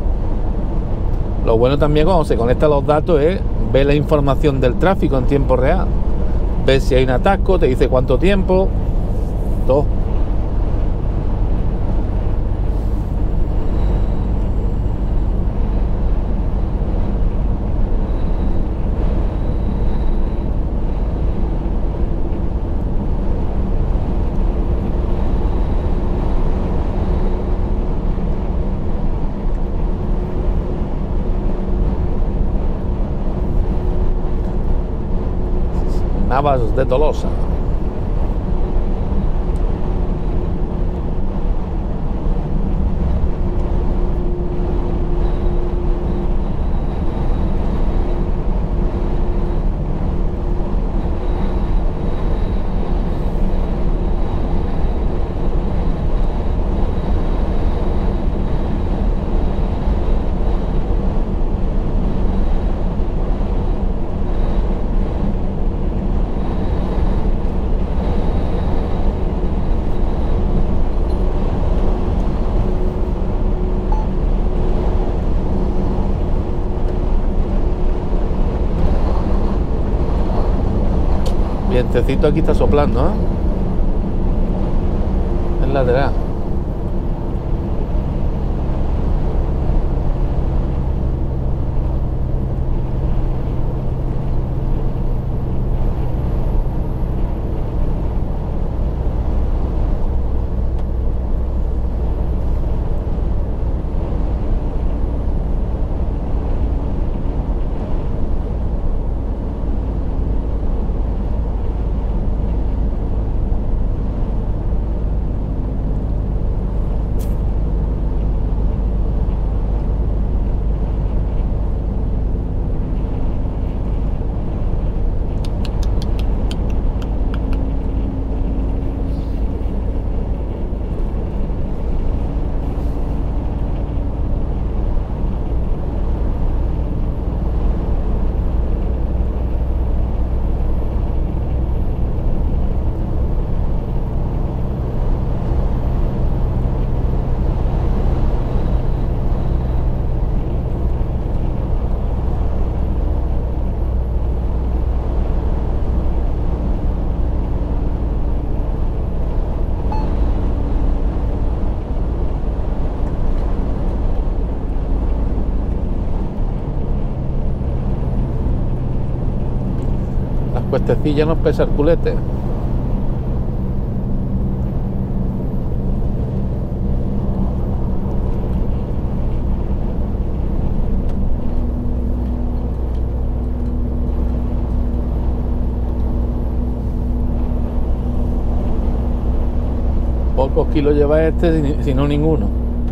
lo bueno también cuando se conectan los datos es ver la información del tráfico en tiempo real. Ver si hay un atasco, te dice cuánto tiempo, todo. Navas de Tolosa. Vientecito aquí está soplando, ¿eh? En lateral. Cuestecilla nos pesa el culete. Pocos kilos lleva este, si no ninguno.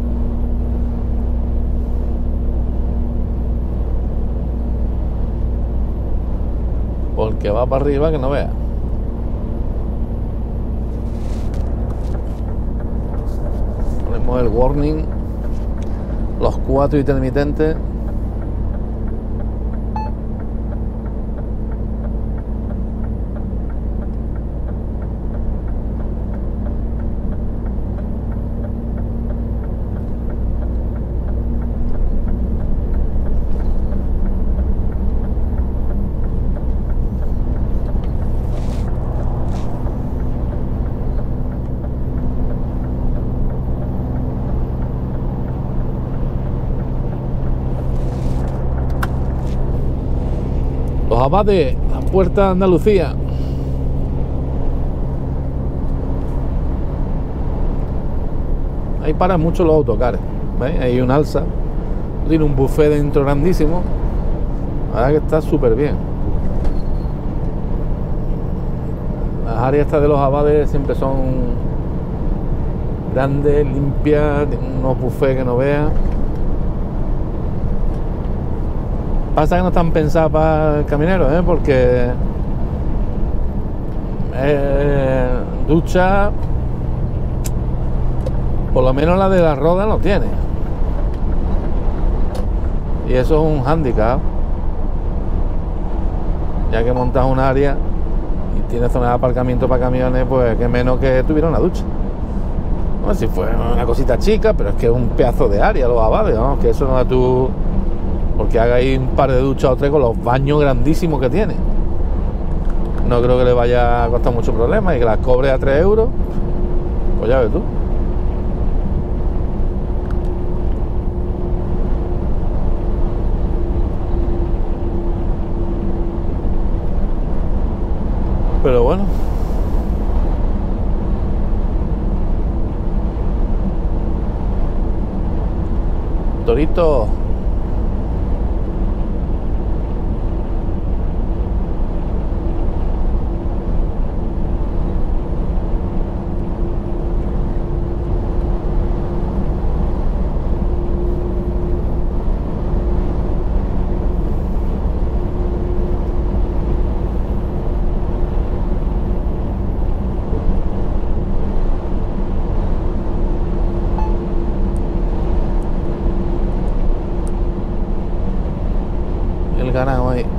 Porque va para arriba que no vea. Ponemos el warning, los 4 intermitentes. Los Abades, la puerta de Andalucía. Ahí paran mucho los autocares, ¿veis? Hay un alza, tiene un buffet dentro grandísimo. La verdad que está súper bien. Las áreas estas de los Abades siempre son grandes, limpias, tienen unos buffets que no veas. Pasa que no están pensadas para el caminero, porque ducha, Por lo menos la de la roda lo tiene. Y eso es un hándicap. Ya que montas un área y tienes zona de aparcamiento para camiones, pues que menos que tuviera una ducha. Bueno, si fuera una cosita chica, pero es que es un pedazo de área los abades, ¿no? Que eso no da tú... Porque haga ahí un par de duchas o tres con los baños grandísimos que tiene. No creo que le vaya a costar mucho problema y que las cobre a 3 euros. Pues ya ves tú. Pero bueno. Torito. El ganado ahí.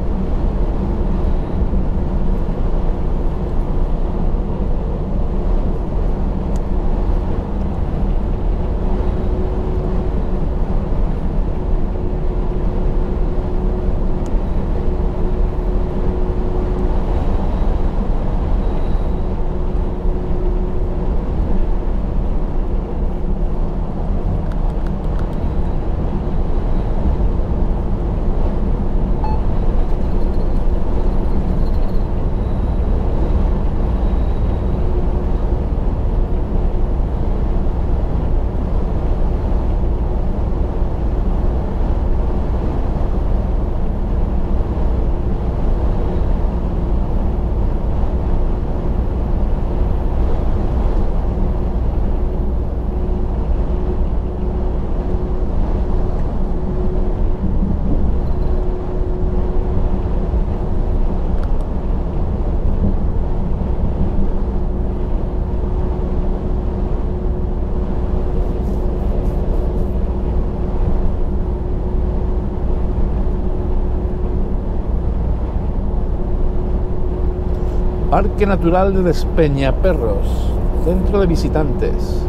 Parque Natural de Despeñaperros, centro de visitantes.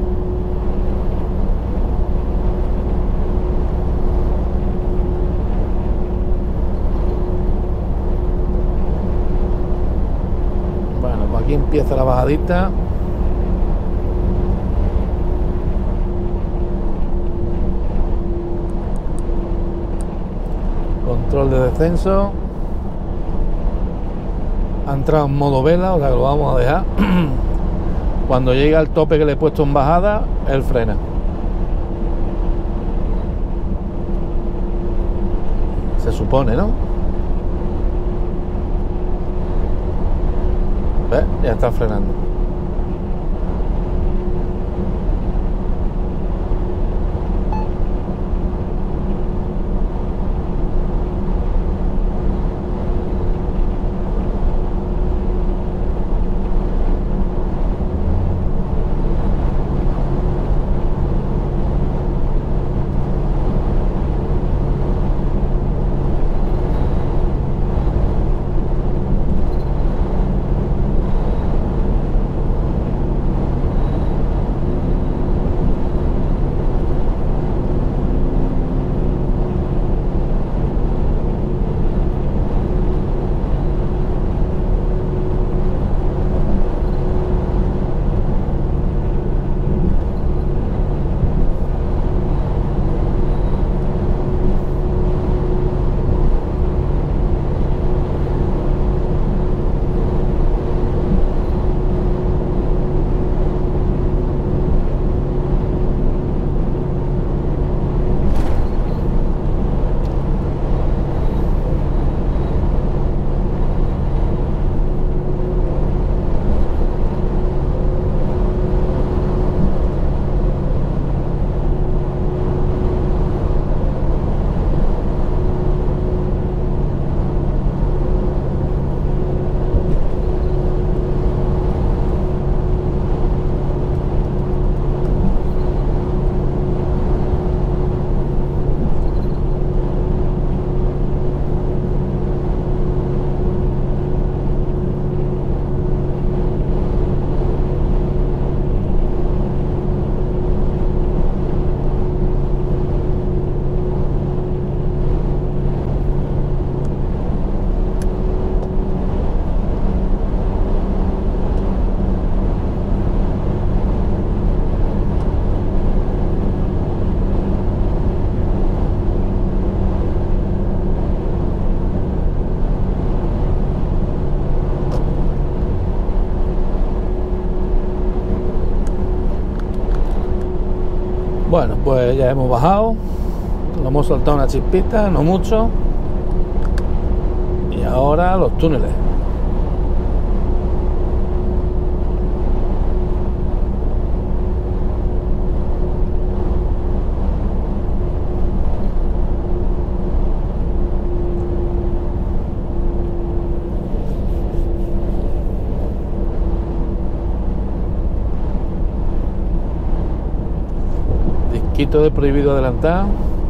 Bueno, pues aquí empieza la bajadita. Control de descenso. Ha entrado en modo vela, o sea que lo vamos a dejar. Cuando llegue al tope que le he puesto en bajada, él frena. Se supone, ¿no? ¿Ves? Ya está frenando. Bueno, pues ya hemos bajado, nos hemos soltado una chispita, no mucho, y ahora los túneles. Disquito de prohibido adelantar.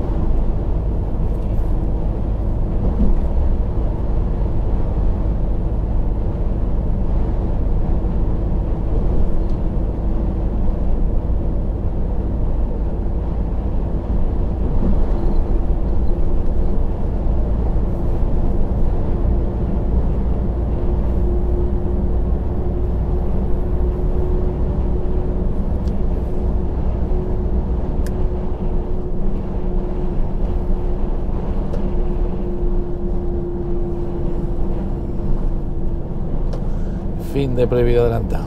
Fin de prohibido adelantar.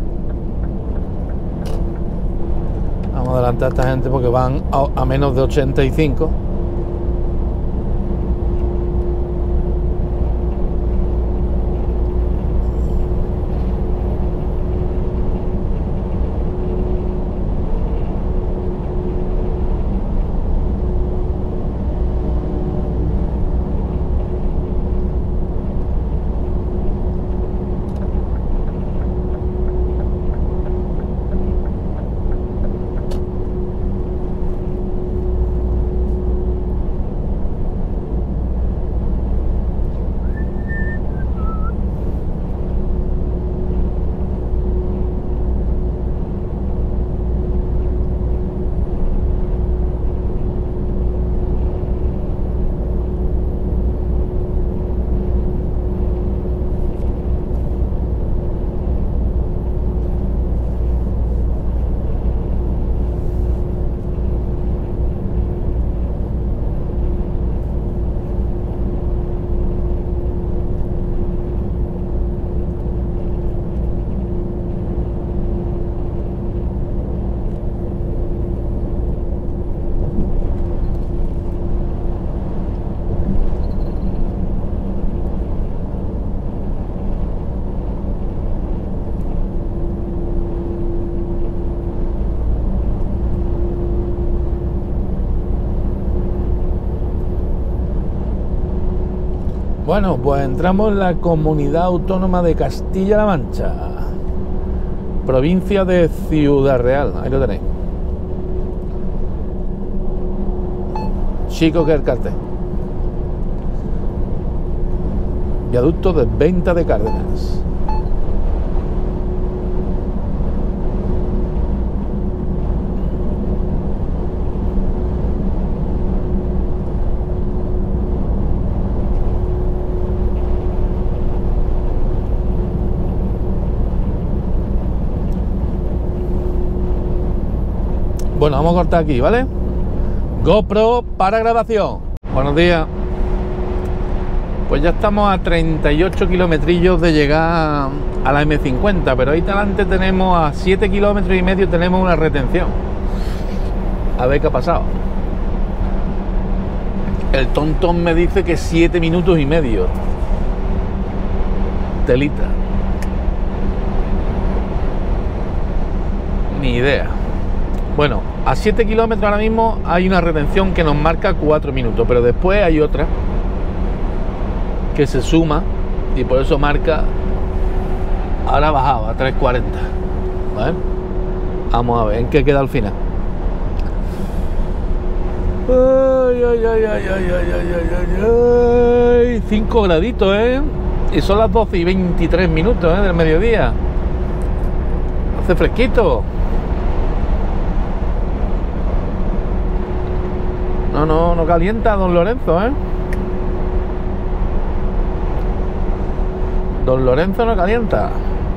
Vamos a adelantar a esta gente porque van a menos de 85. Bueno, pues entramos en la Comunidad Autónoma de Castilla-La Mancha, provincia de Ciudad Real, ahí lo tenéis. Chico que el cartel. Viaducto de Venta de Cárdenas. Bueno, vamos a cortar aquí, ¿vale? GoPro para grabación. Buenos días. Pues ya estamos a 38 kilometrillos de llegar a la M50, pero ahí adelante tenemos a 7 kilómetros y medio tenemos una retención. A ver qué ha pasado. El tontón me dice que 7 minutos y medio. Telita. Ni idea. Bueno, a 7 kilómetros ahora mismo hay una retención que nos marca 4 minutos, pero después hay otra que se suma y por eso marca, ahora ha bajado a 3:40, ¿vale? Vamos a ver en qué queda al final. Ay, ay, ay, ay, ay, ay, ay, ay, ay. 5 graditos, y son las 12 y 23 minutos, del mediodía. Hace fresquito. No calienta don Lorenzo, Don Lorenzo no calienta.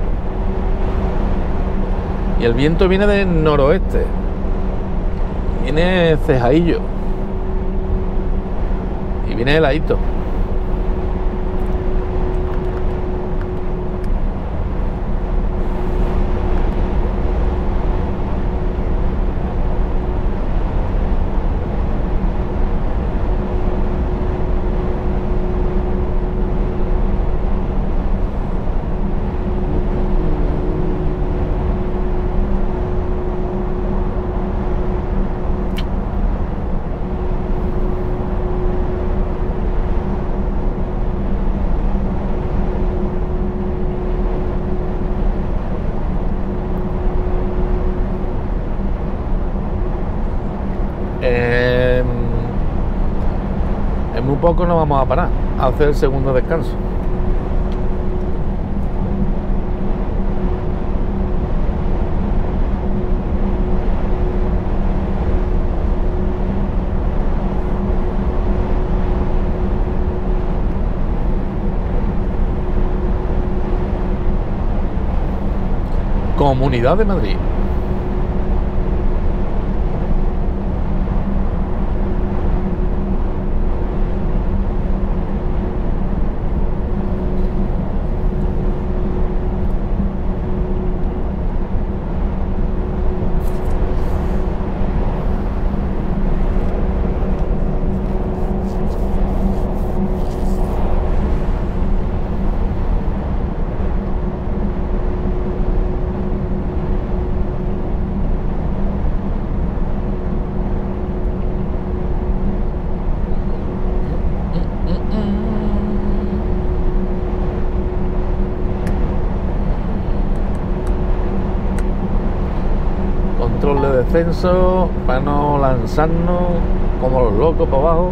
Y el viento viene del noroeste. Viene cejaillo. Y viene heladito. En muy poco nos vamos a parar a hacer el segundo descanso. Comunidad de Madrid. Control de descenso para no lanzarnos como los locos para abajo.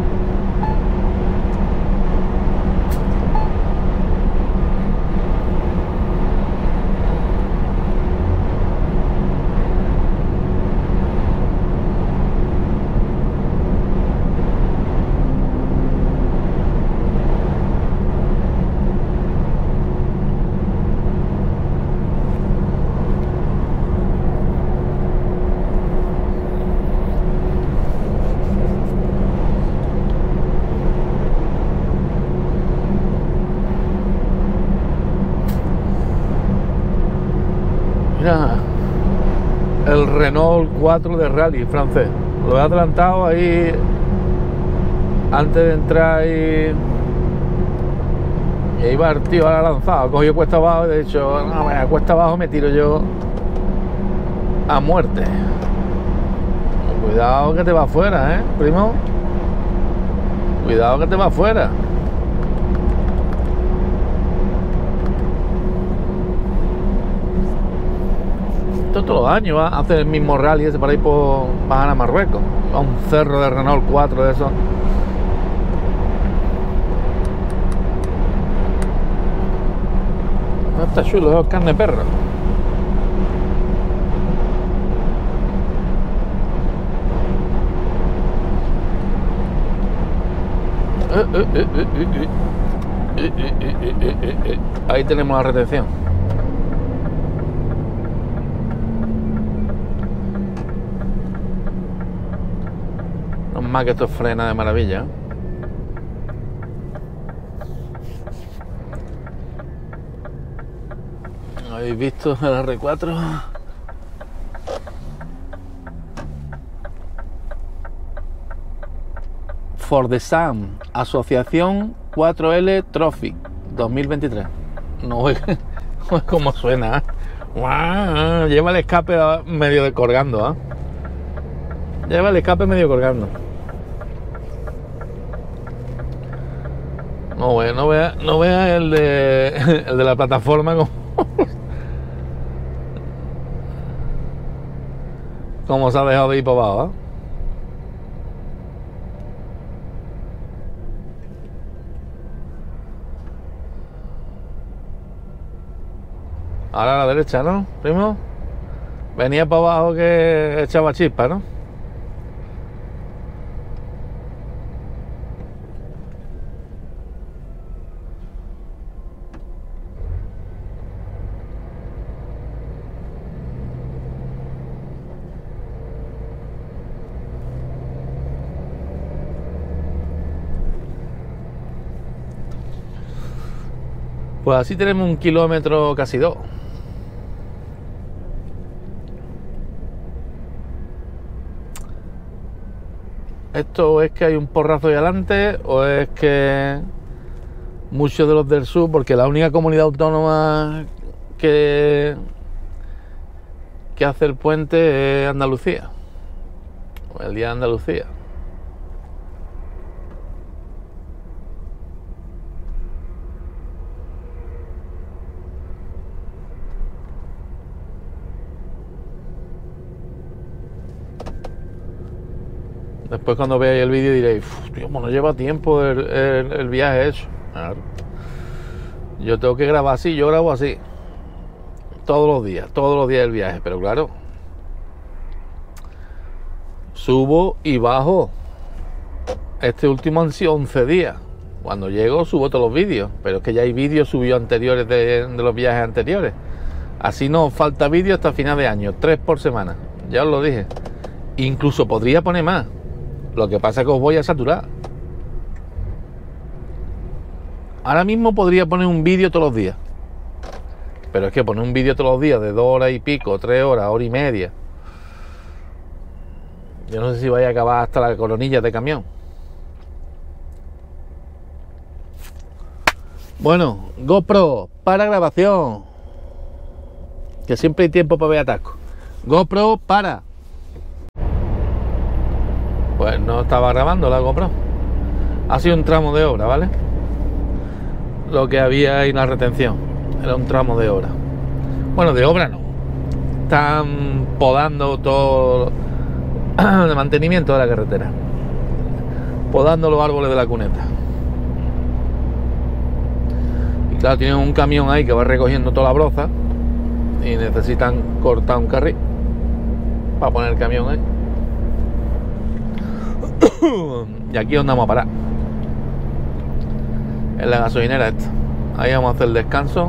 Mira, el Renault 4 de Rally francés. Lo he adelantado ahí antes de entrar y iba el tío a la lanzada. Cogió cuesta abajo y de hecho, no, a cuesta abajo me tiro yo a muerte. Cuidado que te va afuera, primo. Cuidado que te va afuera. Todos los años va a hacer el mismo rally ese para ir por bajar a Marruecos, a un cerro de Renault 4 de esos. No está chulo, es carne de perro. Ahí tenemos la retención. Más que esto frena de maravilla. ¿Habéis visto el R4? For the Sun, Asociación 4L Trophy 2023. No es como suena, ¡Guau! Lleva el escape medio descolgando, Lleva el escape medio colgando. No vea el de la plataforma como se ha dejado de ir para abajo, Ahora a la derecha, ¿no, primo? Venía para abajo que echaba chispa, ¿no? Pues así tenemos 1 kilómetro, casi 2. ¿Esto es que hay un porrazo ahí adelante o es que muchos de los del sur, porque la única comunidad autónoma que hace el puente es Andalucía, el día de Andalucía? después cuando veáis el vídeo diréis, tío, no lleva tiempo el viaje hecho. Claro. Yo tengo que grabar así, yo grabo así. Todos los días el viaje, pero claro, subo y bajo. Este último han sido 11 días. Cuando llego subo todos los vídeos, pero es que ya hay vídeos subidos anteriores de los viajes anteriores. Así no falta vídeo hasta final de año, 3 por semana, ya os lo dije. Incluso podría poner más, lo que pasa es que os voy a saturar. Ahora mismo podría poner un vídeo todos los días, pero es que poner un vídeo todos los días de 2 horas y pico, 3 horas, hora y media, yo no sé si vaya a acabar hasta la coronilla de camión. Bueno, GoPro para grabación, que siempre hay tiempo para ver atascos. GoPro para. Pues no estaba grabando la GoPro. Ha sido un tramo de obra, ¿vale? Lo que había ahí en la retención era un tramo de obra. Bueno, de obra no. Están podando todo de mantenimiento de la carretera. Podando los árboles de la cuneta. Y claro, tienen un camión ahí que va recogiendo toda la broza y necesitan cortar un carril para poner el camión ahí. Y aquí es donde vamos a parar, en la gasolinera esta. Ahí vamos a hacer el descanso.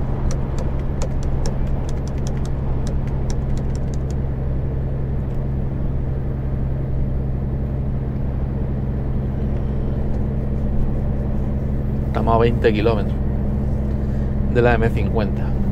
Estamos a 20 kilómetros de la M50.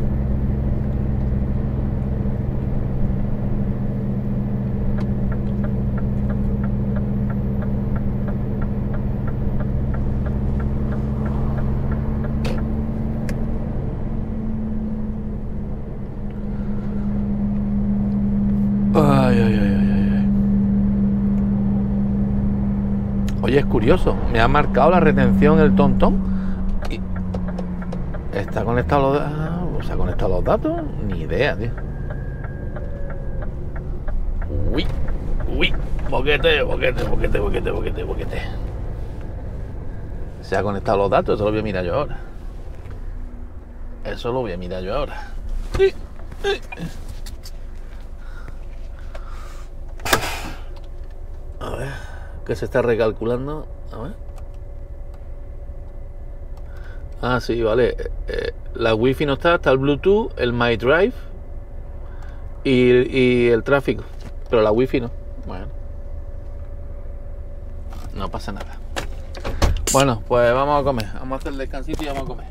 Oye, es curioso, me ha marcado la retención el TomTom y está conectado ¿se ha conectado los datos? Ni idea, tío. Uy, boquete. Se ha conectado los datos, eso lo voy a mirar yo ahora. A ver, que se está recalculando. A ver. Ah, sí, vale. La wifi no está el Bluetooth, el My Drive y el tráfico, pero la wifi no. Bueno, no pasa nada. Bueno, pues vamos a comer. Vamos a hacer el descansito y vamos a comer.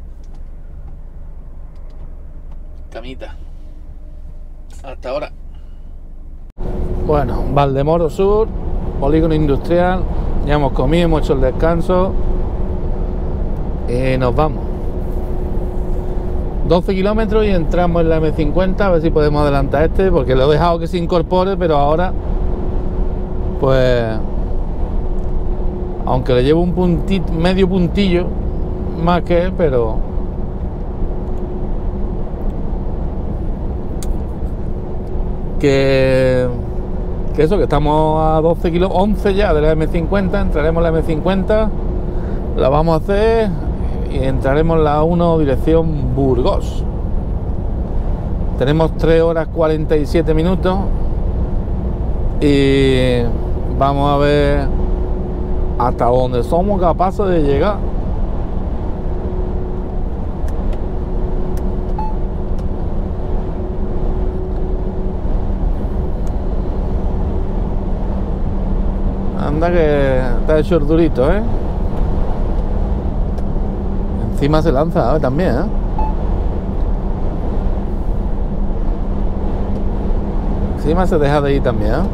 Camita. Hasta ahora. Bueno, Valdemoro Sur, polígono industrial. Ya hemos comido, hemos hecho el descanso y nos vamos. 12 kilómetros y entramos en la M50. A ver si podemos adelantar porque lo he dejado que se incorpore, pero ahora pues, aunque le llevo un puntito, medio puntillo más que él, pero que eso, que estamos a 12 kilómetros, 11 ya de la M50. Entraremos en la M50, la vamos a hacer y entraremos en la 1 dirección Burgos. Tenemos 3 horas 47 minutos y vamos a ver hasta dónde somos capaces de llegar. Anda que está hecho el durito, ¿eh? Encima se lanza, también, ¿eh? Encima se deja de ir también, ¿eh?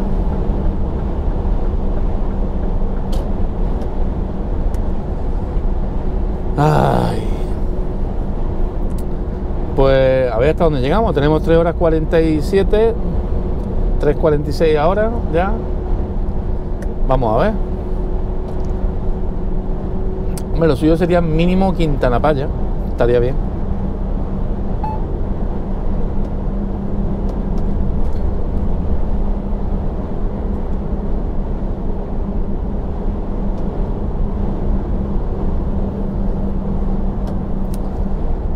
Ay. Pues a ver hasta dónde llegamos. Tenemos 3 horas 47, 3:46 ahora ya. Vamos a ver. Hombre, lo suyo sería mínimo Quintana Paya. Estaría bien.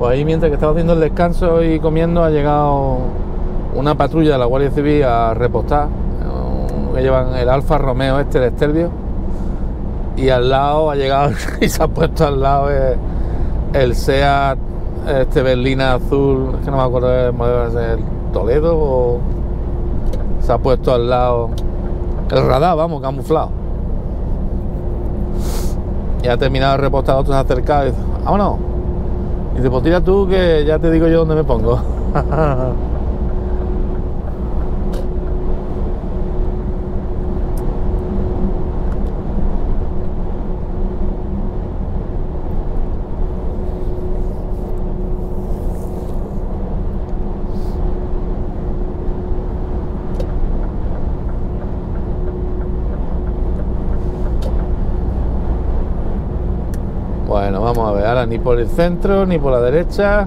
Pues ahí, mientras que estaba haciendo el descanso y comiendo, ha llegado una patrulla de la Guardia Civil a repostar, que llevan el Alfa Romeo de Stelvio, y al lado ha llegado y se ha puesto al lado el Seat berlina azul, es que no me acuerdo del modelo, el Toledo, o se ha puesto al lado el radar, vamos, camuflado. Y ha terminado de repostar, otros acercados y dice, vámonos. Y dice, pues tira tú que ya te digo yo dónde me pongo. Bueno, vamos a ver, ahora ni por el centro ni por la derecha.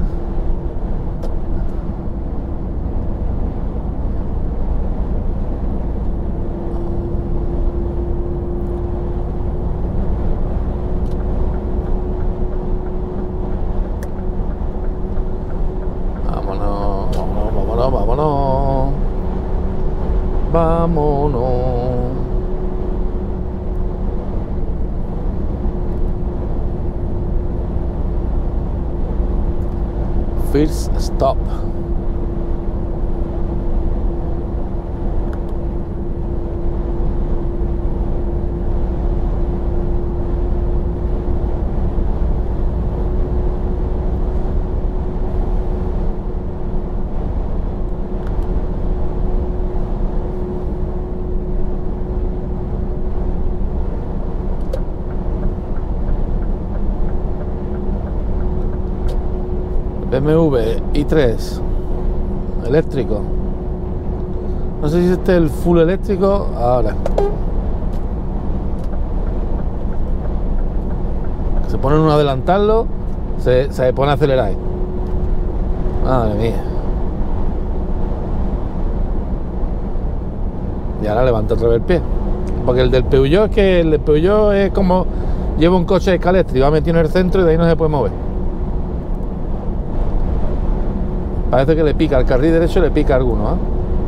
Vámonos, vámonos, vámonos. Vámonos. First stop. BMW i3 eléctrico, no sé si este es el full eléctrico ahora. Se pone uno a adelantarlo, se pone a acelerar. Madre mía. Y ahora levanta otra vez el pie, porque el del Peugeot es que el del Peugeot es como lleva un coche de escala eléctrico, va metido en el centro y de ahí no se puede mover. Parece que le pica al carril derecho, le pica a alguno, ¿eh?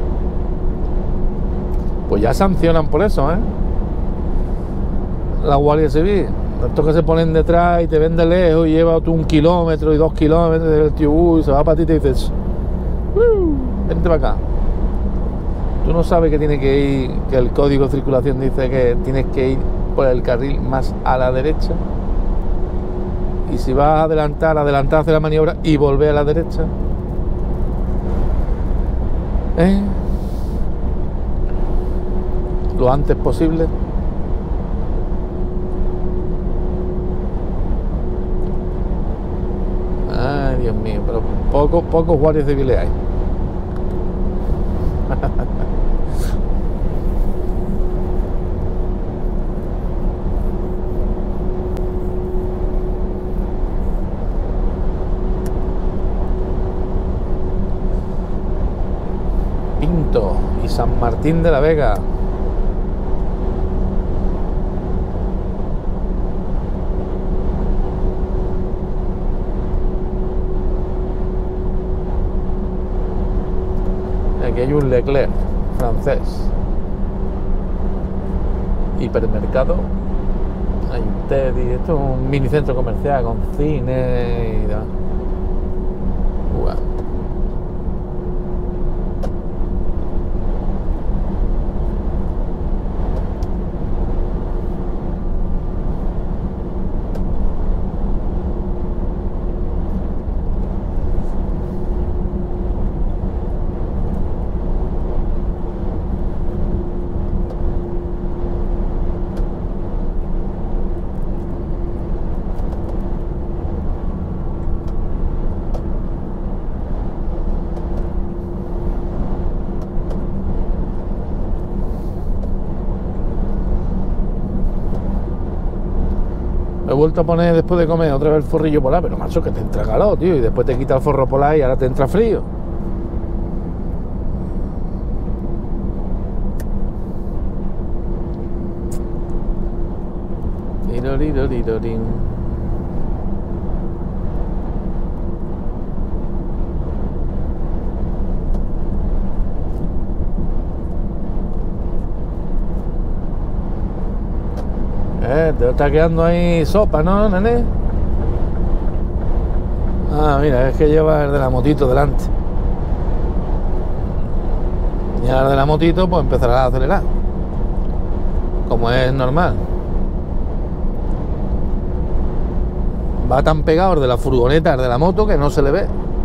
Pues ya sancionan por eso, ¿eh? La Guardia Civil. Estos que se ponen detrás y te ven de lejos y lleva tú 1 kilómetro y 2 kilómetros del tío, y se va para ti y te dices, vente para acá. Tú no sabes que tiene que ir, que el código de circulación dice que tienes que ir por el carril más a la derecha. Y si vas a adelantar, hacer la maniobra y volver a la derecha. Lo antes posible. Ay, Dios mío, pero pocos guardias civiles hay. Pinto y San Martín de la Vega. Aquí hay un Leclerc francés. Hipermercado. Hay un Teddy. Esto es un mini centro comercial con cine y demás. He vuelto a poner después de comer otra vez el forrillo polar, pero macho, que te entra calor, tío, y después te quita el forro polar y ahora te entra frío. Te está quedando ahí sopa, ¿no, nene? Ah, mira, es que lleva el de la motito delante. Y ahora de la motito pues empezará a acelerar, como es normal. Va tan pegado el de la furgoneta, el de la moto, que no se le ve.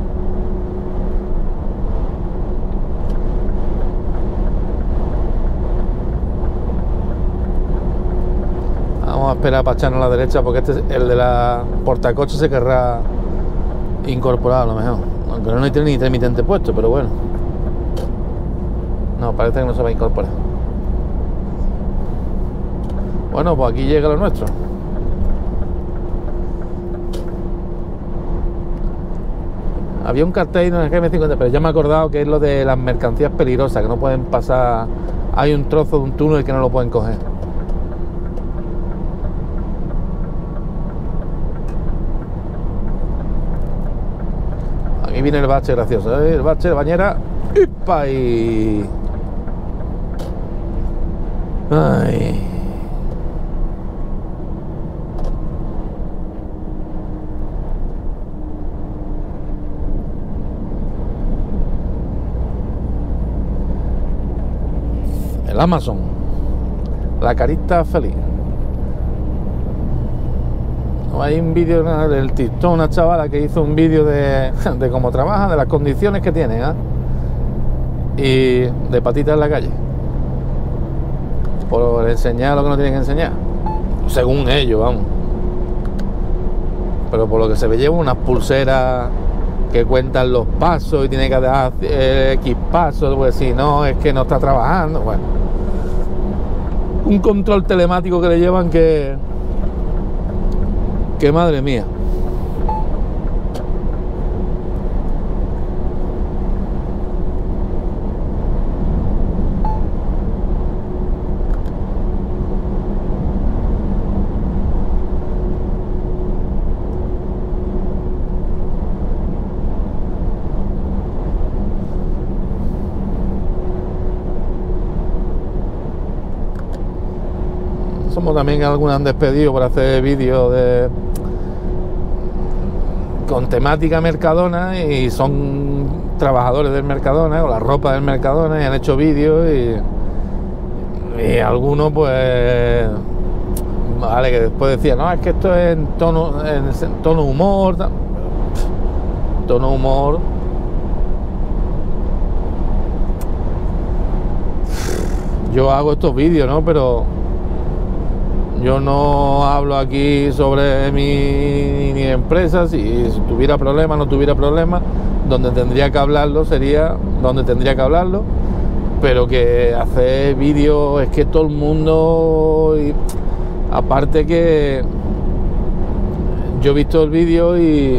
Vamos a esperar para echarnos a la derecha, porque el de la portacoche se querrá incorporar a lo mejor, aunque no tiene ni intermitente puesto, pero bueno. No, parece que no se va a incorporar. Bueno, pues aquí llega lo nuestro. Había un cartel en el GM50, pero ya me he acordado que es lo de las mercancías peligrosas, que no pueden pasar. Hay un trozo de un túnel que no lo pueden coger. Aquí viene el bache gracioso, ¿eh? El bache de bañera. ¡Ipa! Y... ay. El Amazon, la carita feliz. Hay un vídeo del TikTok, una chavala que hizo un vídeo de cómo trabaja, de las condiciones que tiene, ¿eh? Y de patitas en la calle, por enseñar lo que no tienen que enseñar, según ellos, vamos. Pero por lo que se ve, lleva unas pulseras que cuentan los pasos y tiene que dar X pasos, pues si no, es que no está trabajando. Bueno, un control telemático que le llevan que madre mía. Somos también algunos han despedido por hacer vídeos con temática Mercadona, y son trabajadores del Mercadona o la ropa del Mercadona, y han hecho vídeos y algunos pues vale, que después decían, no, es que esto es en tono humor. Tono humor. Yo hago estos vídeos, ¿no? Pero yo no hablo aquí sobre mi empresa. Si tuviera problemas, no tuviera problemas, donde tendría que hablarlo sería donde tendría que hablarlo. Pero que hacer vídeos, es que todo el mundo, y aparte que yo he visto el vídeo y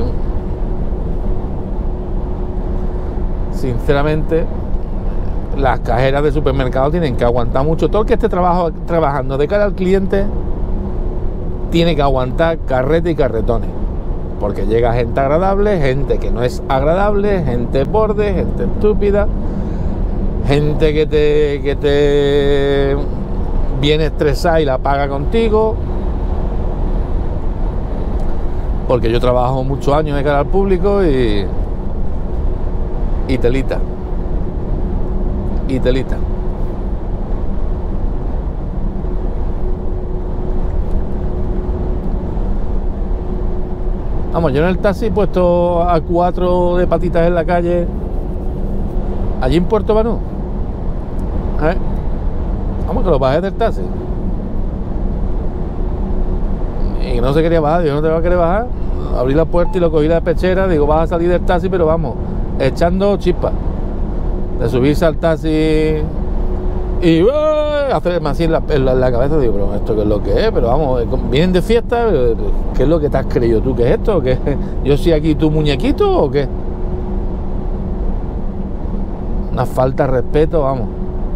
sinceramente las cajeras de supermercado tienen que aguantar mucho. Todo el que esté trabajando de cara al cliente tiene que aguantar carrete y carretones, porque llega gente agradable, gente que no es agradable, gente borde, gente estúpida, gente que te viene estresada y la paga contigo. Porque yo trabajo muchos años de cara al público y telita. Y telita. Vamos, yo en el taxi he puesto a 4 de patitas en la calle, allí en Puerto Banús. Vamos, que lo bajé del taxi y no se quería bajar. Digo, no te vas a querer bajar. Abrí la puerta y lo cogí la pechera. Digo, vas a salir del taxi, pero vamos, echando chispas. De subirse al taxi y hacerme así en la cabeza. Digo, pero ¿esto qué es lo que es? Pero vamos, ¿vienen de fiesta? ¿Qué es lo que te has creído tú? ¿Qué es esto? ¿Qué? ¿Yo soy aquí tu muñequito o qué? Una falta de respeto, vamos.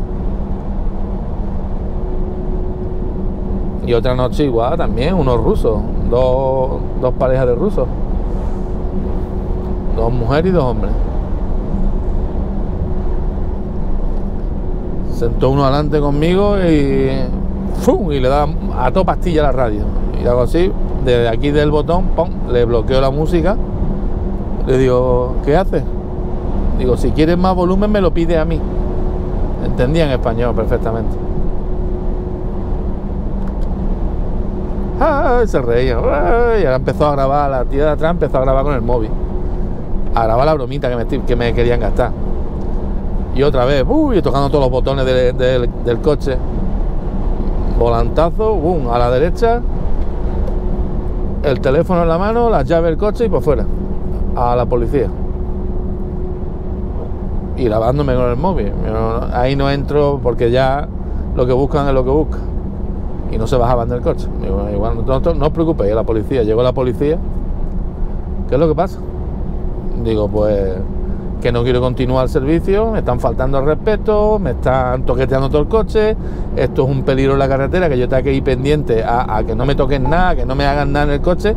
Y otra noche igual también, unos rusos, dos parejas de rusos, 2 mujeres y 2 hombres. Sentó uno adelante conmigo y ¡fum! Y le da a toda pastilla la radio. Y hago así, desde aquí del botón, ¡pum!, le bloqueo la música. Le digo, ¿qué haces? Digo, si quieres más volumen me lo pide a mí. Entendía en español perfectamente. ¡Ay! Se reía. ¡Ay! Y ahora empezó a grabar, la tía de atrás empezó a grabar con el móvil. A grabar la bromita que me querían gastar. Y otra vez, y tocando todos los botones del coche. Volantazo, a la derecha. El teléfono en la mano, las llaves del coche y por fuera. A la policía. Y grabándome con el móvil. Ahí no entro porque ya lo que buscan es lo que buscan. Y no se bajaban del coche. Digo, igual, no os preocupéis, la policía. Llegó la policía. ¿Qué es lo que pasa? Digo, pues que no quiero continuar el servicio, me están faltando el respeto, me están toqueteando todo el coche, esto es un peligro en la carretera, que yo tenga que ir pendiente a que no me toquen nada, que no me hagan nada en el coche,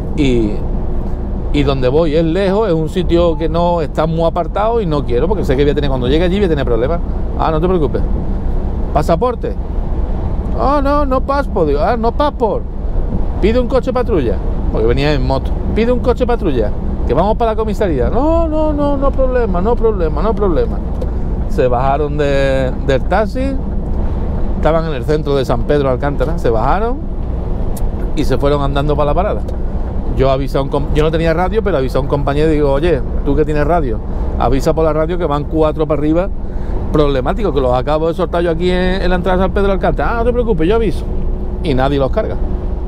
y donde voy es lejos, es un sitio que no está muy apartado y no quiero, porque sé que voy a tener, cuando llegue allí voy a tener problemas. Ah, no te preocupes. ¿Pasaporte? Oh, no passport. Digo, no passport. Pide un coche patrulla, porque venía en moto. Pide un coche patrulla, que vamos para la comisaría. No problema. Se bajaron del taxi, estaban en el centro de San Pedro de Alcántara, se bajaron y se fueron andando para la parada. Yo no tenía radio, pero avisé a un compañero y digo, oye, tú que tienes radio, avisa por la radio que van 4 para arriba problemáticos, que los acabo de soltar yo aquí en la entrada de San Pedro de Alcántara. Ah, no te preocupes, yo aviso. Y nadie los carga.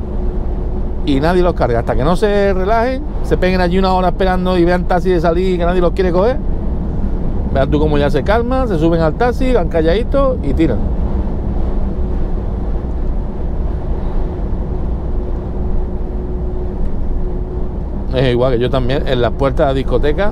Hasta que no se relajen, se peguen allí una hora esperando y vean taxi de salir y que nadie los quiere coger. Vean tú cómo ya se calman, se suben al taxi, van calladitos y tiran. Es igual que yo también en las puertas de la discoteca.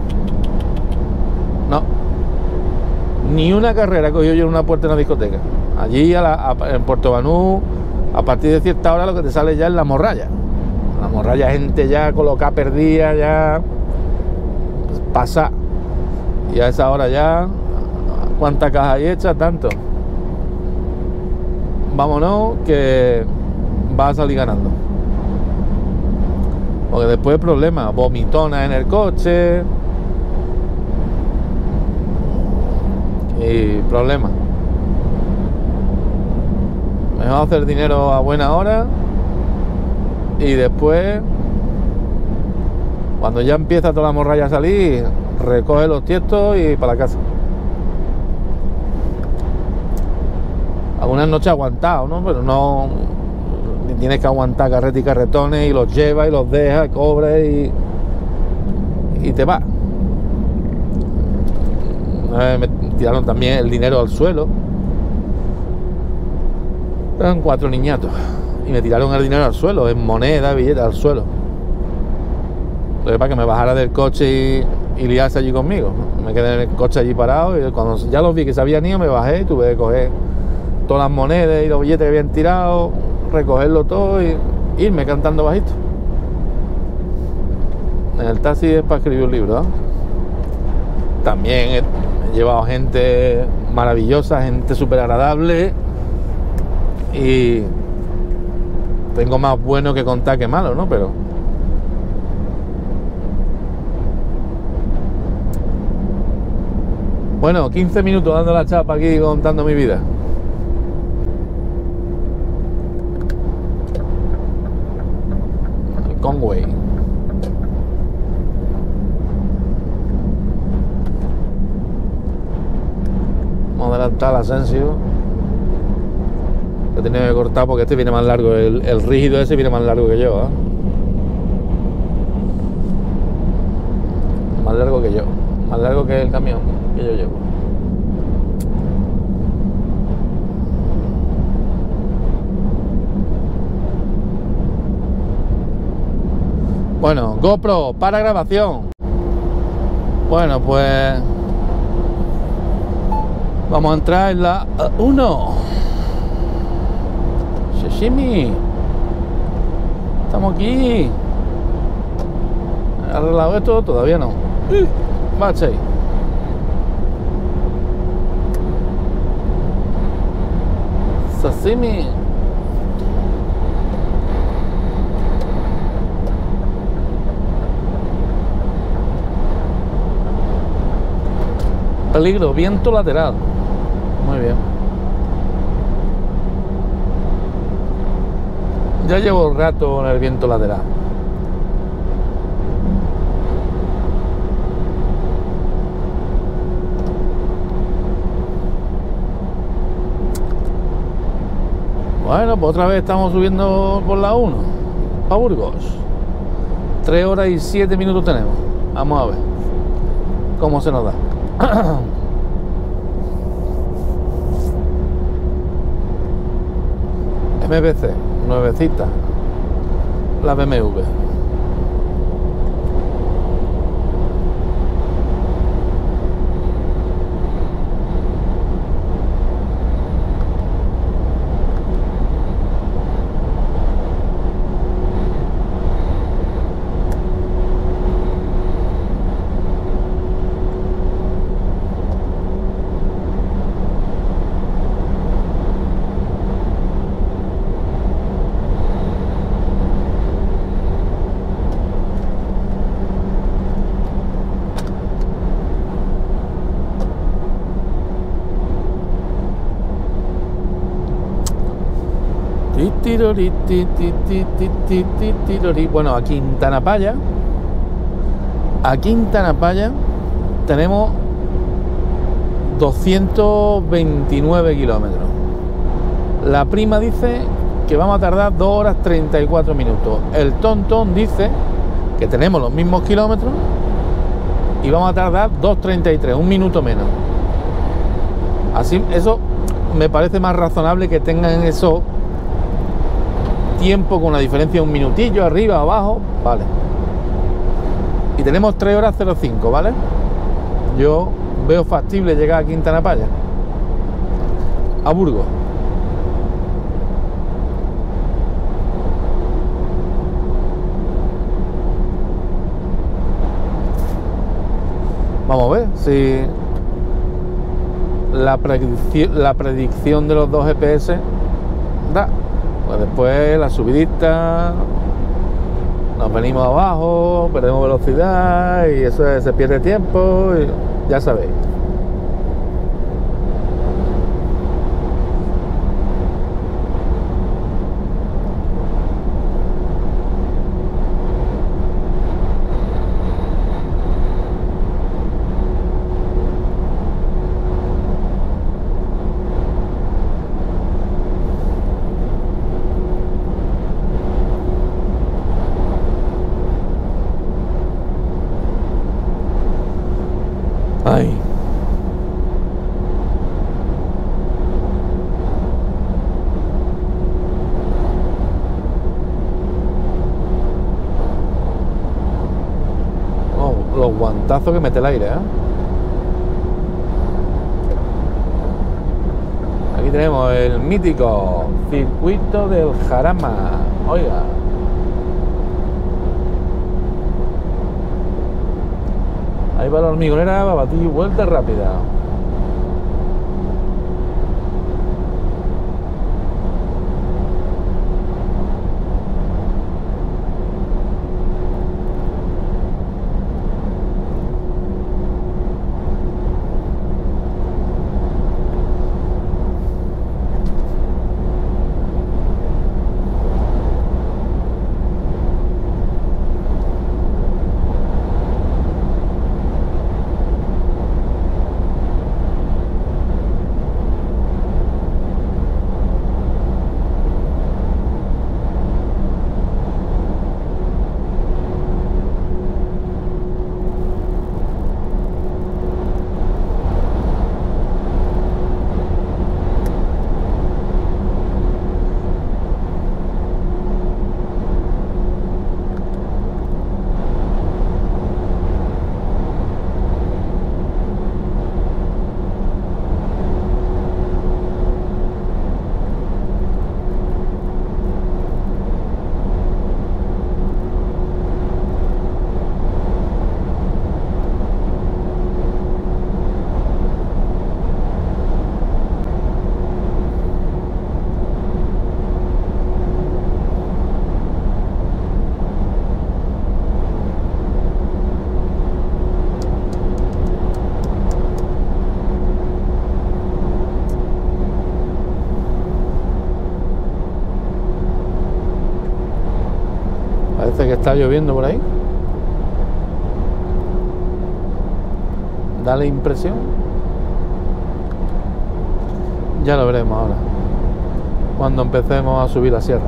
No, ni una carrera he cogido yo en una puerta de una discoteca. Allí en Puerto Banús, a partir de cierta hora lo que te sale ya es la morralla. La morralla, gente ya colocada, perdida, ya pasa. Y a esa hora ya, ¿cuántas cajas hay hechas? Tanto. Vámonos, que va a salir ganando. Porque después problema, vomitonas en el coche y problemas. Mejor hacer dinero a buena hora y después, cuando ya empieza toda la morralla a salir, recoge los tiestos y para la casa. Algunas noches aguantado, ¿no? Pero no tienes que aguantar carretas y carretones y los llevas y los dejas, cobras y te vas. Me tiraron también el dinero al suelo. Eran 4 niñatos y me tiraron el dinero al suelo, en moneda, billetes al suelo. Para que me bajara del coche y liarse allí conmigo. Me quedé en el coche allí parado y cuando ya los vi que se habían ido me bajé y tuve que coger todas las monedas y los billetes que habían tirado, recogerlo todo y irme cantando bajito. En el taxi es para escribir un libro, ¿no? También he llevado gente maravillosa, gente súper agradable, y tengo más bueno que contar que malo, ¿no? Pero bueno, 15 minutos dando la chapa aquí contando mi vida. Conway. Vamos a adelantar al Asensio. He tenido que cortar porque este viene más largo. El rígido ese viene más largo que yo, ¿eh? Más largo que yo. Más largo que el camión que yo llevo. Bueno, GoPro para grabación. Bueno, pues vamos a entrar en la 1. Shishimi. Estamos aquí. ¿Ha arreglado esto? Todavía no. Bache. Sashimi. Peligro, viento lateral. Muy bien. Ya llevo un rato en el viento lateral. Bueno, pues otra vez estamos subiendo por la 1 a Burgos. 3 horas y 7 minutos tenemos. Vamos a ver cómo se nos da. MPC, nuevecita, la BMW. Bueno, a Quintana Paya tenemos 229 kilómetros. La prima dice que vamos a tardar 2 horas 34 minutos. El TomTom dice que tenemos los mismos kilómetros y vamos a tardar 2:33, un minuto menos. Así, eso me parece más razonable, que tengan eso tiempo con la diferencia de un minutillo arriba abajo, vale. Y tenemos 3 horas 05, ¿vale? Yo veo factible llegar a Quintana Paya, a Burgos. Vamos a ver si la predicción de los dos GPS da. Pues después la subidita, nos venimos abajo, perdemos velocidad y eso se pierde tiempo, y ya sabéis. Ay. Oh, los guantazos que mete el aire, ¿eh? Aquí tenemos el mítico circuito del Jarama. Oiga. Ahí va la hormigonera, va a batir vuelta rápida. Parece que está lloviendo por ahí. Da la impresión. Ya lo veremos ahora, cuando empecemos a subir la sierra.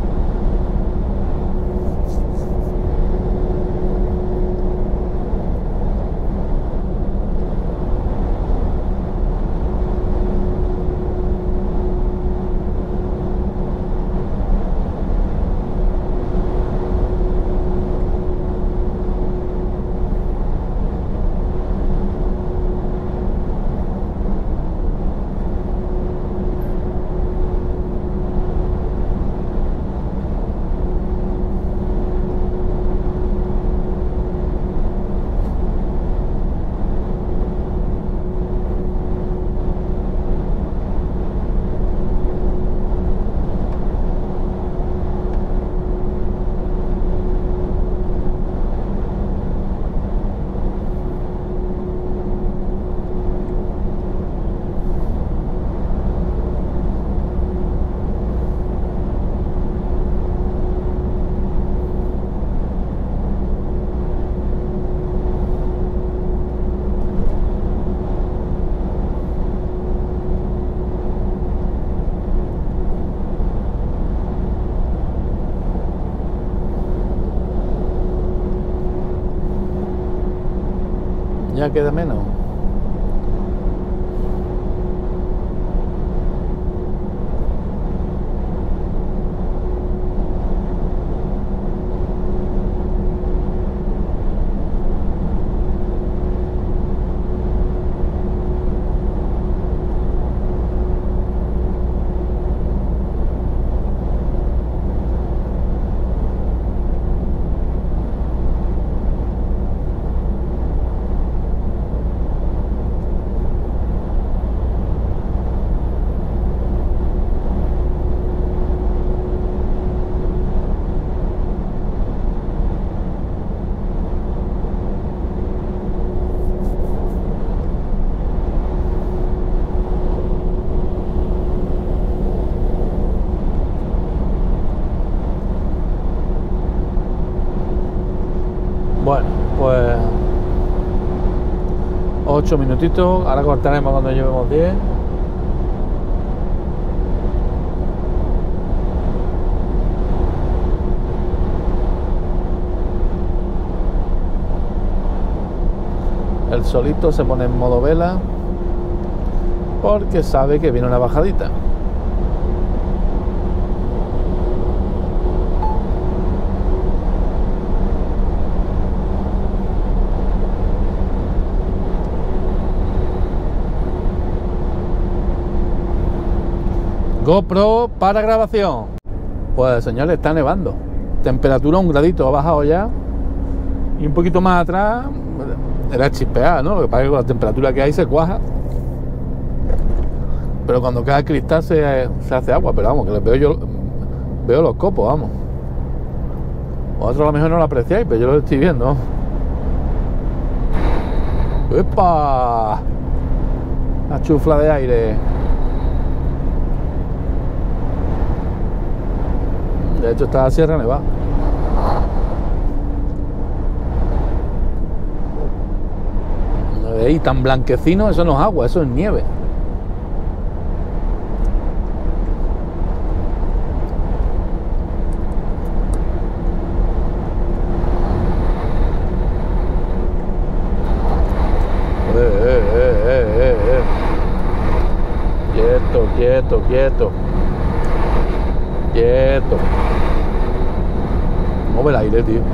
Ya queda menos. Bueno, pues 8 minutitos, ahora cortaremos cuando llevemos 10. El solito se pone en modo vela porque sabe que viene una bajadita. GoPro para grabación. Pues señores, está nevando. Temperatura 1 gradito ha bajado ya. Y un poquito más atrás era chispeada, ¿no? Lo que pasa es que con la temperatura que hay se cuaja. Pero cuando cae el cristal se hace agua. Pero vamos, que les veo los copos, vamos. Vosotros a lo mejor no lo apreciáis, pero yo lo estoy viendo. ¡Epa! La chufla de aire. De hecho está la Sierra Nevada. ¿No veis? Tan blanquecino, eso no es agua, eso es nieve. Quieto, quieto. Quieto. Mueve el aire, tío.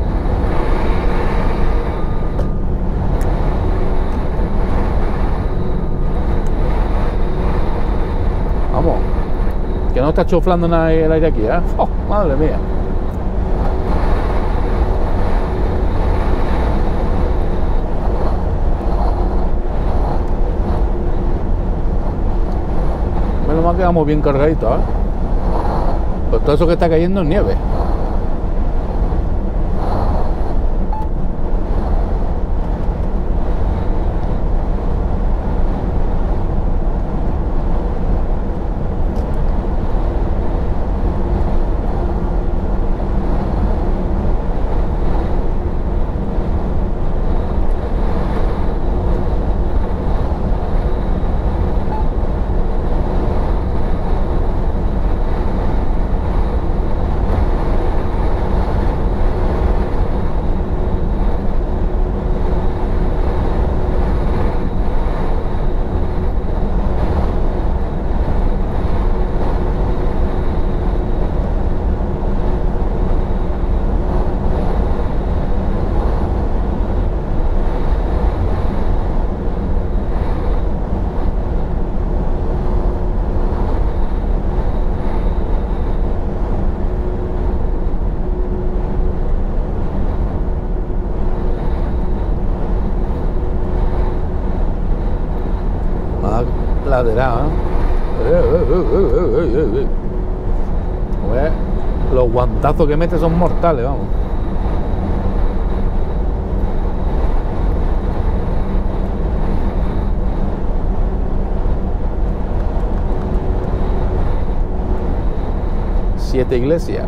Vamos. Que no está chuflando nada el aire aquí, ¿eh? Oh, madre mía. Menos mal que vamos bien cargaditos, ¿eh? Pues todo eso que está cayendo es nieve. lateral, pues, los guantazos que mete son mortales, vamos. Siete Iglesias.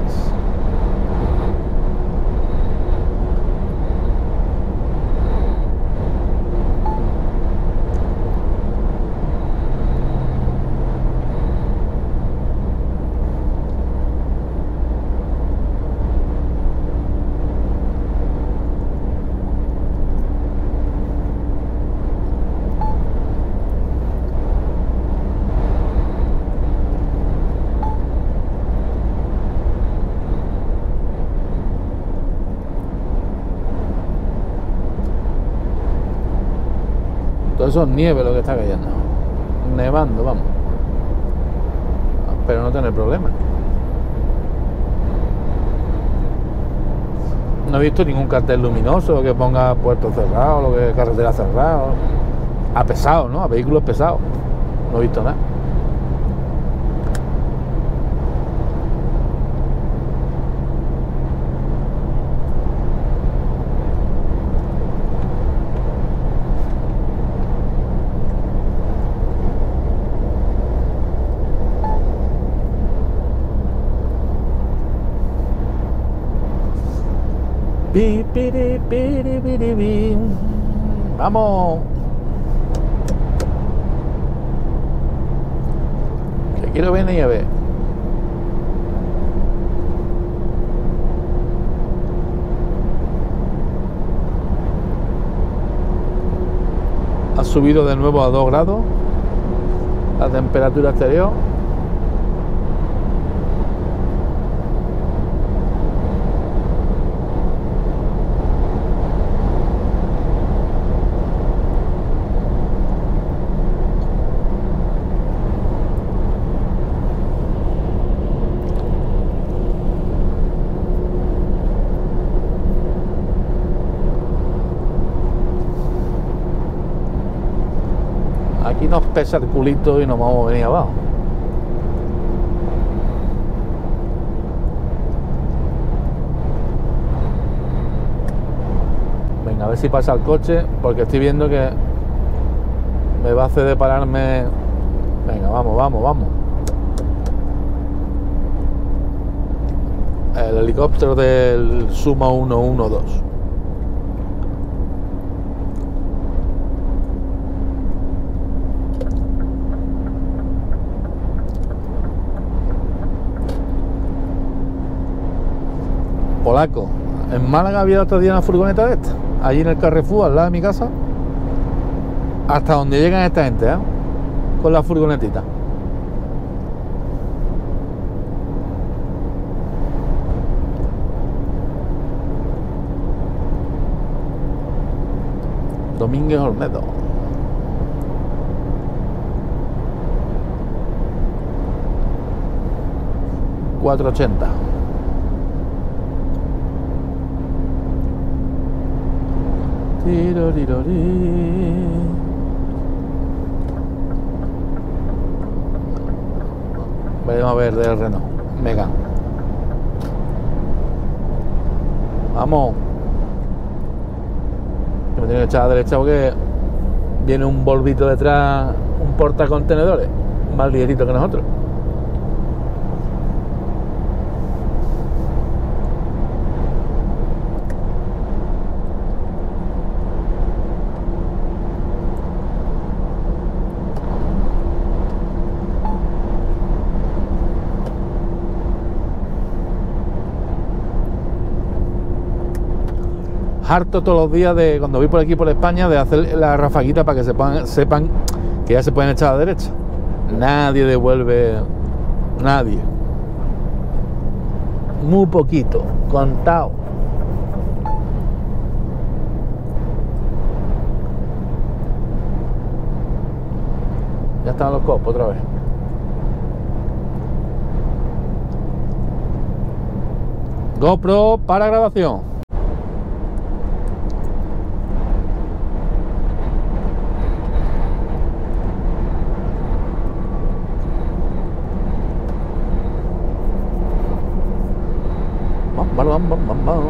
Todo eso es nieve lo que está cayendo. Nevando, vamos. Pero no tener problemas. No he visto ningún cartel luminoso que ponga puertos cerrados, lo que carretera cerrada. A pesados, ¿no? A vehículos pesados. No he visto nada. Pi, piri, piri, piri, pi. Vamos. Que quiero venir a ver. Ha subido de nuevo a 2 grados la temperatura exterior. Aquí nos pesa el culito y nos vamos a venir abajo. Venga, a ver si pasa el coche, porque estoy viendo que me va a hacer de pararme. Venga, vamos, vamos, vamos. El helicóptero del Suma 112. Polaco. En Málaga había otro día una furgoneta de esta, allí en el Carrefour, al lado de mi casa, hasta donde llegan esta gente, ¿eh? Con la furgonetita. Domínguez Olmedo. $4.80. Vamos a ver del Renault Megane. Vamos. Me tengo que echar a la derecha porque viene un Volvito detrás, un portacontenedores más ligerito que nosotros. Harto todos los días de cuando voy por aquí por España de hacer la rafaguita para que sepan que ya se pueden echar a la derecha. Nadie devuelve, nadie. Muy poquito, contado. Ya están los copos otra vez. GoPro para grabación. Bam, bam, bam, bam.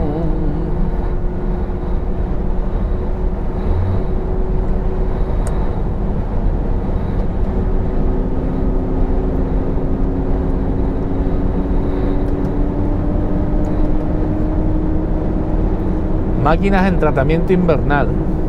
Máquinas en tratamiento invernal.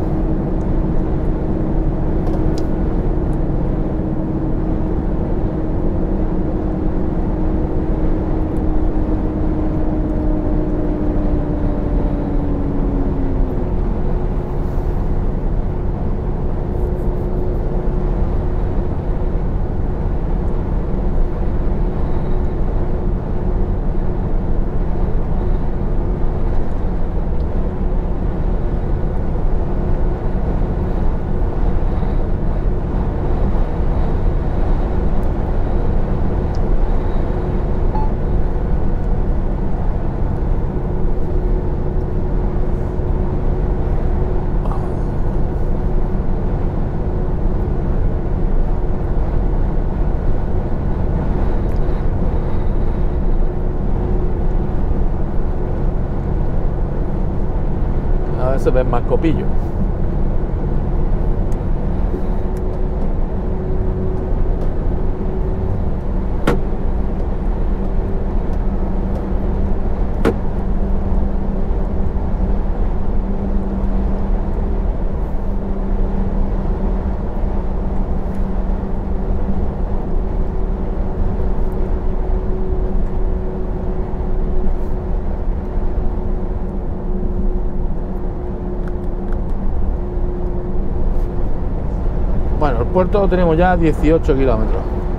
A ver si ven más copillo. Bueno, el puerto lo tenemos ya a 18 kilómetros.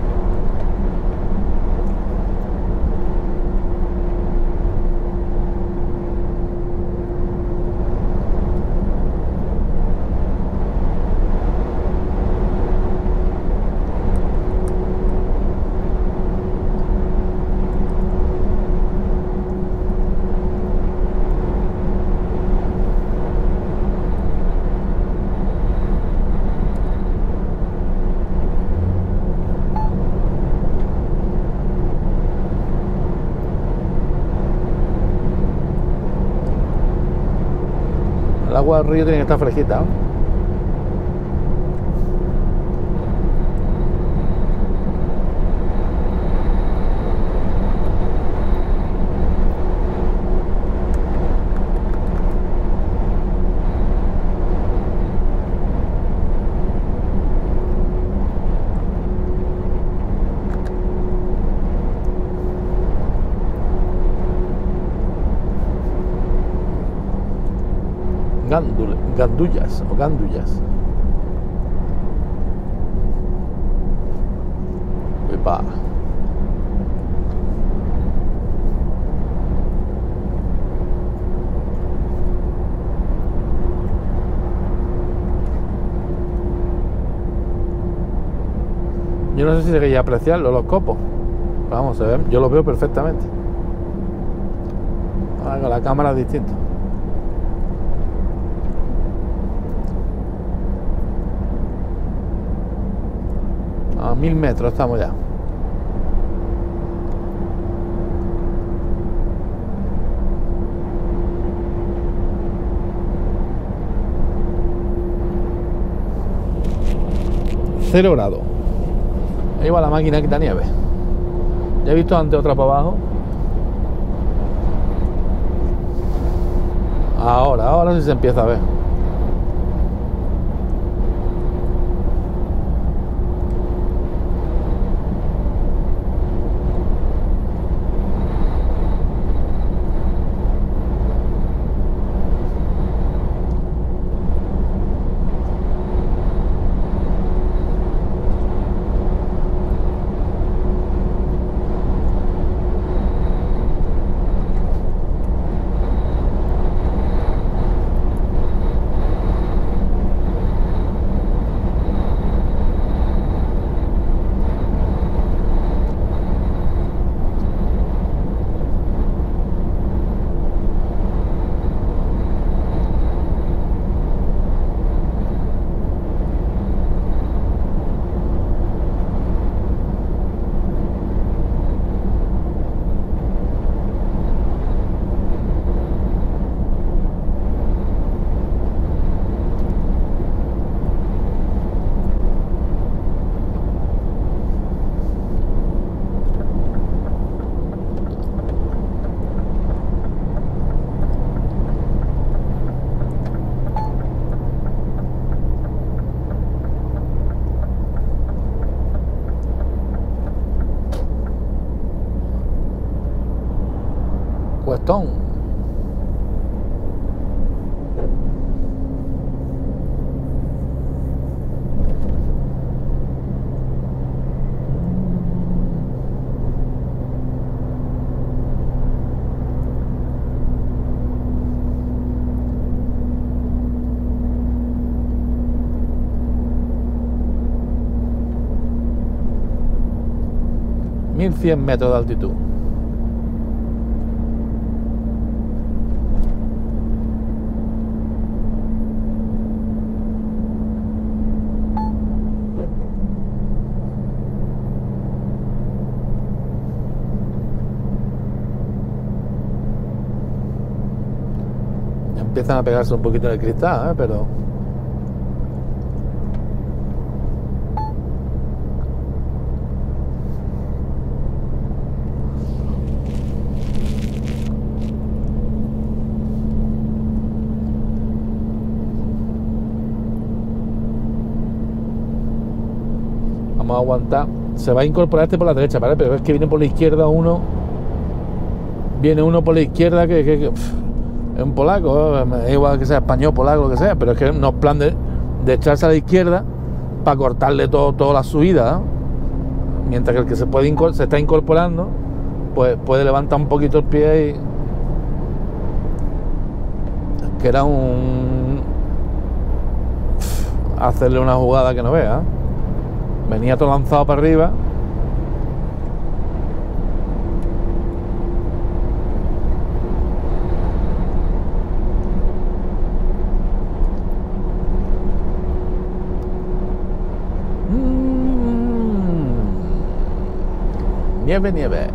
El agua del río tiene que estar fresquita, ¿no? Gandullas o gandullas. Epa. Yo no sé si se quería apreciarlo, los copos. Vamos, se ven, yo los veo perfectamente. Ahora con la cámara es distinto. A 1000 metros estamos ya. Cero grados. Ahí va la máquina quita nieve. Ya he visto antes otra para abajo. Ahora sí se empieza a ver. 1100 metros de altitud. Empiezan a pegarse un poquito en el cristal, pero vamos a aguantar. Se va a incorporar este por la derecha, ¿vale? Pero es que viene por la izquierda uno. Viene uno por la izquierda que es un polaco, es igual que sea español, polaco, lo que sea, pero es que no es plan de echarse a la izquierda para cortarle toda la subida, ¿no? Mientras que el que se está incorporando, pues puede levantar un poquito el pie y que era hacerle una jugada que no vea. Venía todo lanzado para arriba. Nieve, nieve.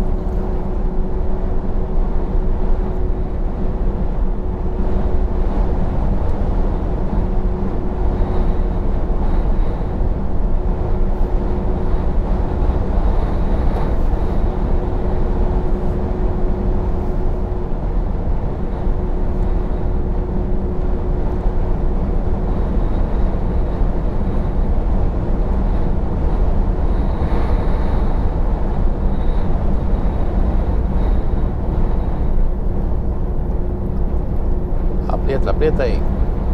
Aprieta ahí.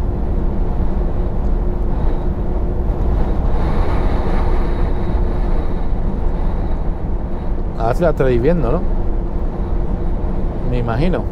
A ver si la estáis viendo, ¿no? Me imagino.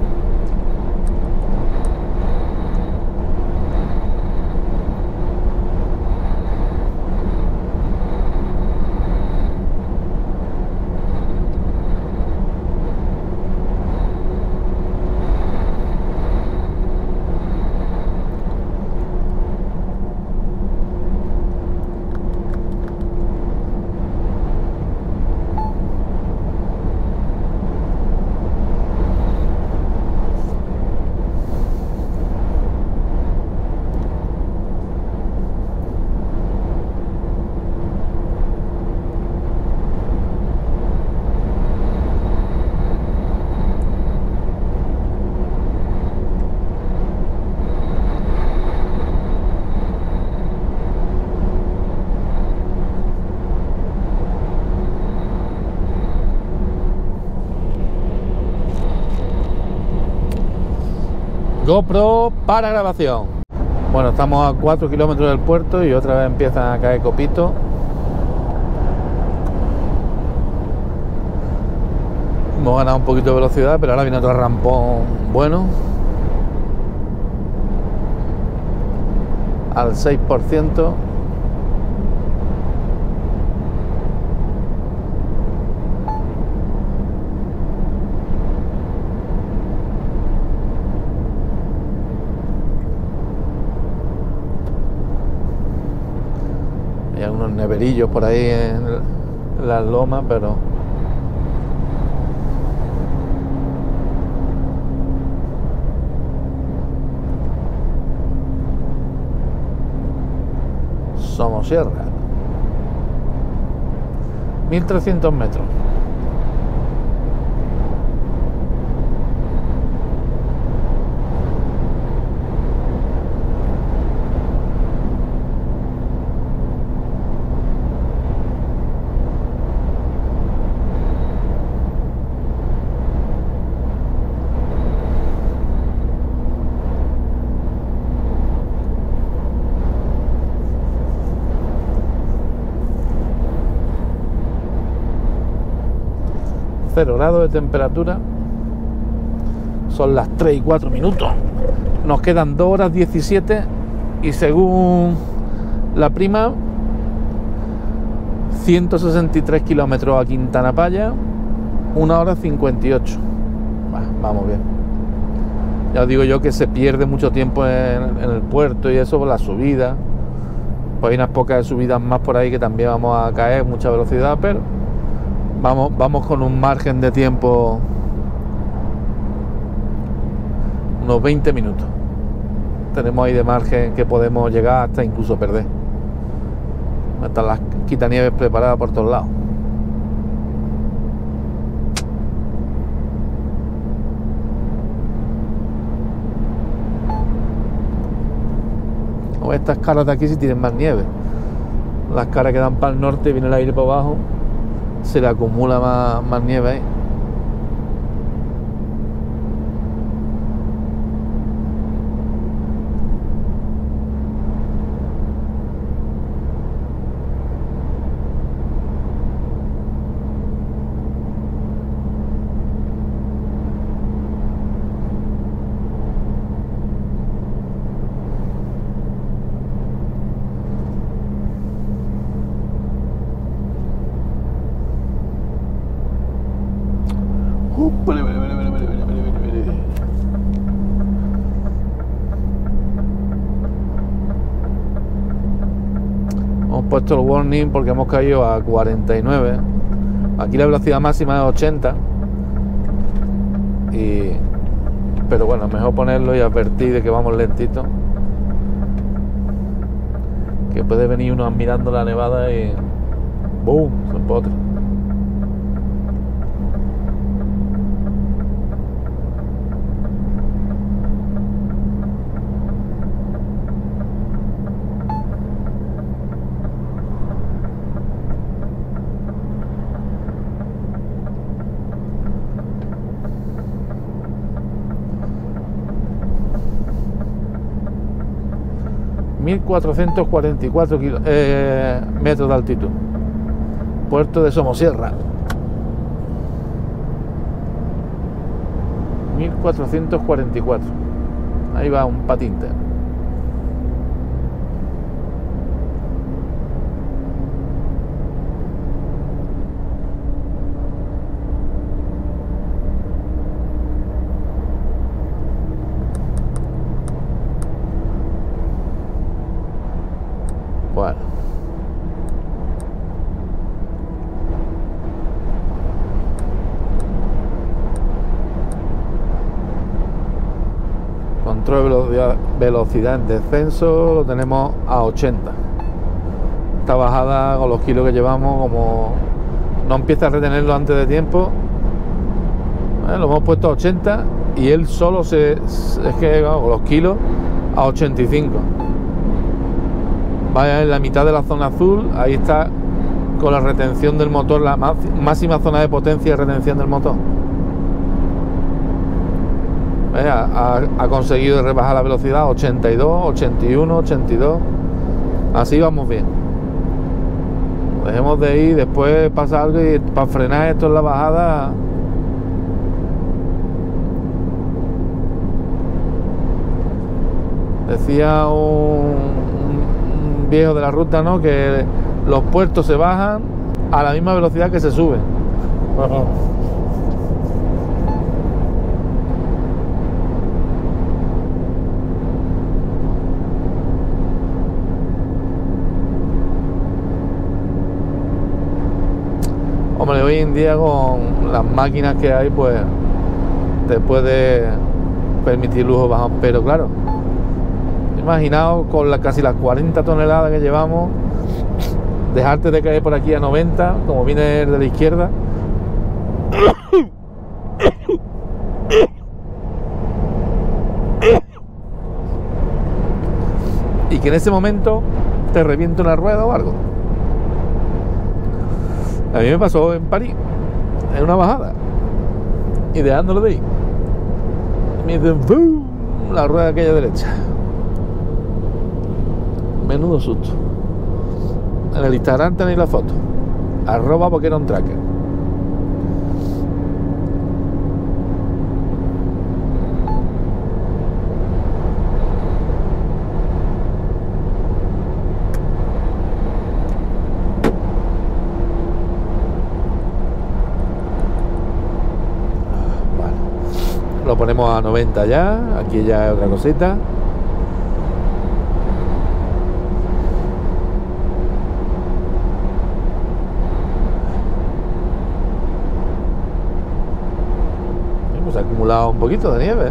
GoPro para grabación. Bueno, estamos a 4 kilómetros del puerto y otra vez empiezan a caer copitos. Hemos ganado un poquito de velocidad, pero ahora viene otro rampón bueno. Al 6%. Hay algunos neverillos por ahí en las lomas, pero Somosierra. 1300 metros. Grados de temperatura. Son las 3 y 4 minutos. Nos quedan 2 horas 17 y según la prima 163 kilómetros a Quintana Paya, 1 hora 58. Vamos bien. Ya os digo yo que se pierde mucho tiempo en el puerto y eso por la subida. Pues hay unas pocas subidas más por ahí que también vamos a caer mucha velocidad, pero vamos con un margen de tiempo unos 20 minutos. Tenemos ahí de margen que podemos llegar hasta incluso perder. Están las quitanieves preparadas por todos lados. O estas caras de aquí sí tienen más nieve. Las caras que dan para el norte, viene el aire para abajo, se le acumula más nieve ahí. Hemos puesto el warning porque hemos caído a 49. Aquí la velocidad máxima es 80. Pero bueno, mejor ponerlo y advertir de que vamos lentito. Que puede venir uno admirando la nevada y ¡boom! Se empotra. ...1444 metros de altitud. Puerto de Somosierra. 1444. Ahí va un patinte. Bueno. Control de velocidad en descenso lo tenemos a 80. Esta bajada con los kilos que llevamos, como no empieza a retenerlo antes de tiempo, lo hemos puesto a 80 y él solo es que con los kilos a 85. Vaya en la mitad de la zona azul, ahí está con la retención del motor, la máxima zona de potencia y retención del motor. Ha conseguido rebajar la velocidad a 82, 81, 82. Así vamos bien. Dejemos de ir, después pasa algo y para frenar esto en la bajada. Decía un viejo de la ruta, ¿no?, que los puertos se bajan a la misma velocidad que se suben. Hombre, hoy en día con las máquinas que hay, pues te puede permitir lujo bajar, pero claro, imaginaos con casi las 40 toneladas que llevamos, dejarte de caer por aquí a 90, como viene de la izquierda. Y que en ese momento te reviente una rueda o algo. A mí me pasó en París, en una bajada, y dejándolo de ir, me dicen ¡bum! La rueda aquella derecha. Menudo susto. En el Instagram tenéis la foto, @boquerontracker. ponemos a 90 ya. Aquí ya es otra cosita. Hemos acumulado un poquito de nieve.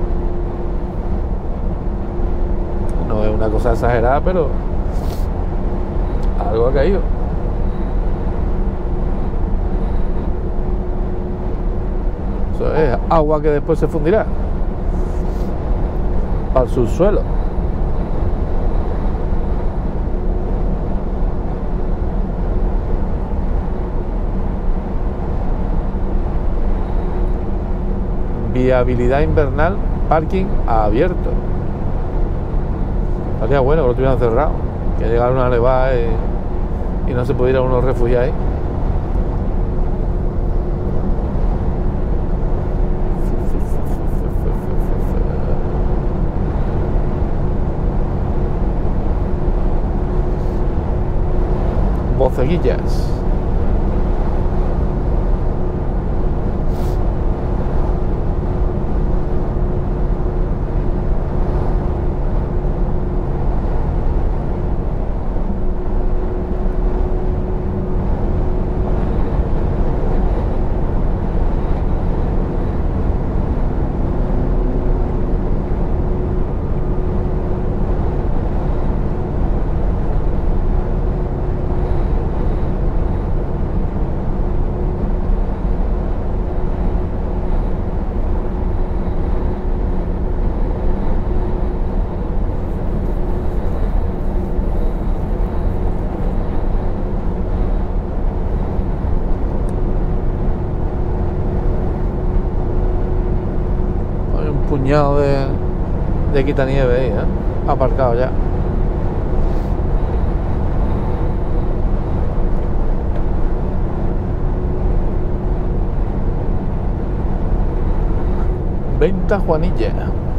No es una cosa exagerada, pero algo ha caído. Eso es agua que después se fundirá al subsuelo. Viabilidad invernal, parking abierto. Estaría bueno que lo tuvieran cerrado, que llegara una nevada y no se pudiera uno refugiar ahí. Boceguillas. Puñado de quitanieve ahí, aparcado ya. Venta Juanilla.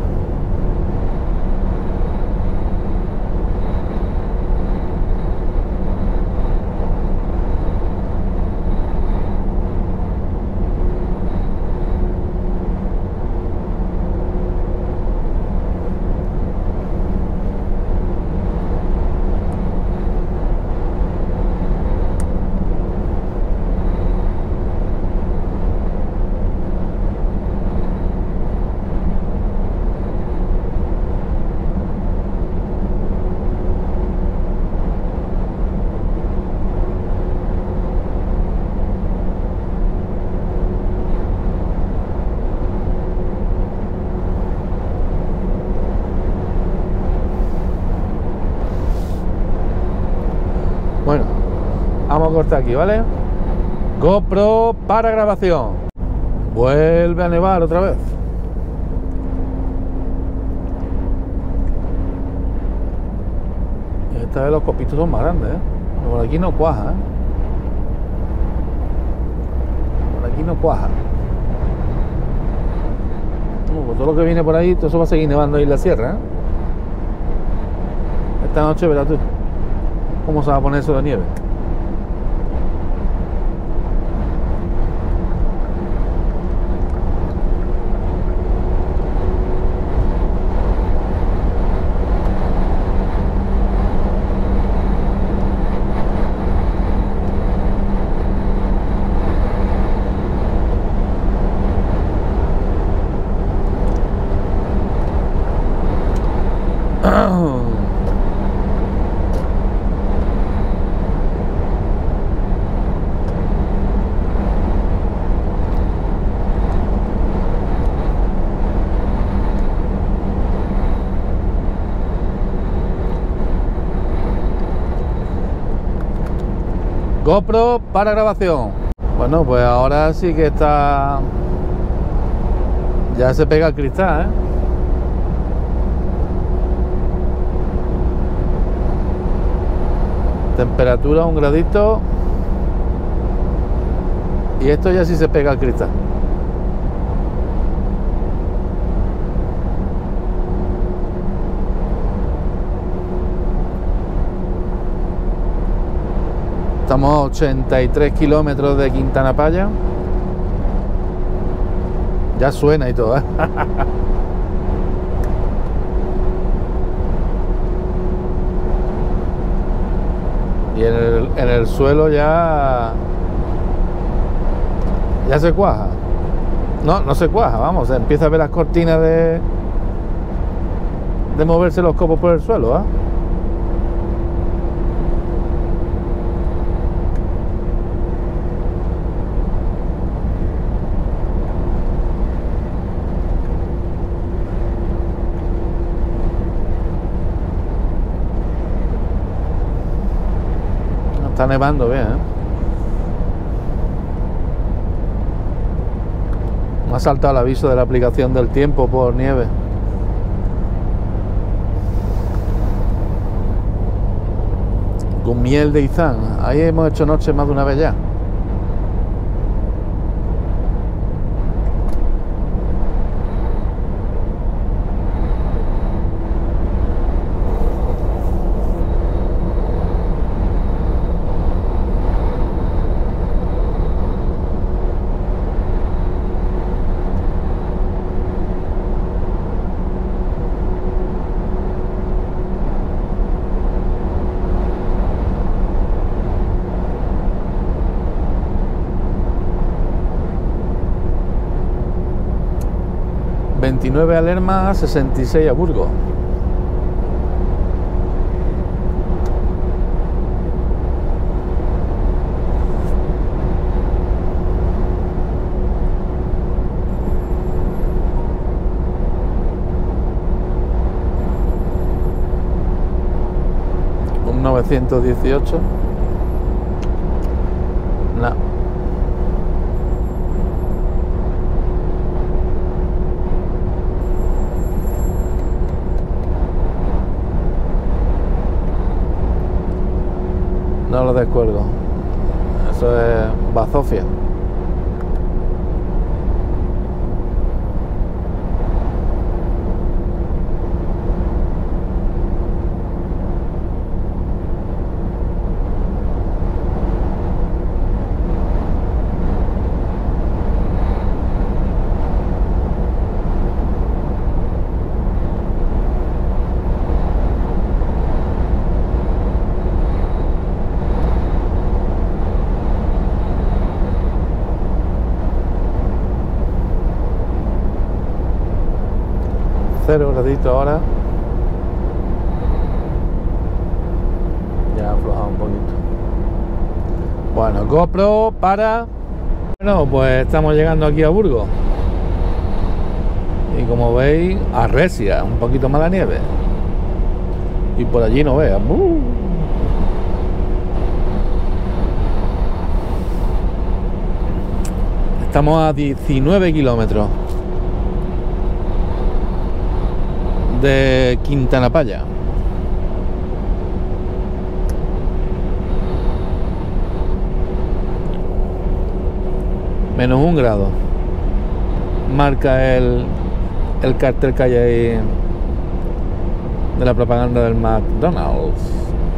Bueno, vamos a cortar aquí, ¿vale? GoPro para grabación. Vuelve a nevar otra vez. Esta vez los copitos son más grandes, Por aquí no cuaja, Por aquí no cuaja. Pues todo lo que viene por ahí, todo eso va a seguir nevando ahí en la sierra, Esta noche verás tú cómo se va a poner eso de nieve. GoPro para grabación. Bueno, pues ahora sí que está... Ya se pega el cristal, Temperatura 1 gradito. Y esto ya sí se pega al cristal. Estamos a 83 kilómetros de Quintana Paya. Ya suena y todo, ¿eh? Y en el suelo ya se cuaja. No se cuaja, vamos, empieza a ver las cortinas de moverse los copos por el suelo, ¿eh? Está nevando bien, ¿eh? Me ha saltado el aviso de la aplicación del tiempo por nieve. Con miel de Izán. Ahí hemos hecho noche más de una vez ya. ...29 a Lerma, 66 a Burgos. Un 918. No. No lo descuelgo. Eso es bazofia. Cero graditos ahora. Ya ha aflojado un poquito. Bueno, GoPro para. Bueno, pues estamos llegando aquí a Burgos. Y como veis, arrecia un poquito más la nieve. Y por allí no veas. Estamos a 19 kilómetros de Quintanapaya. Menos 1 grado. Marca el cartel que hay ahí de la propaganda del McDonald's.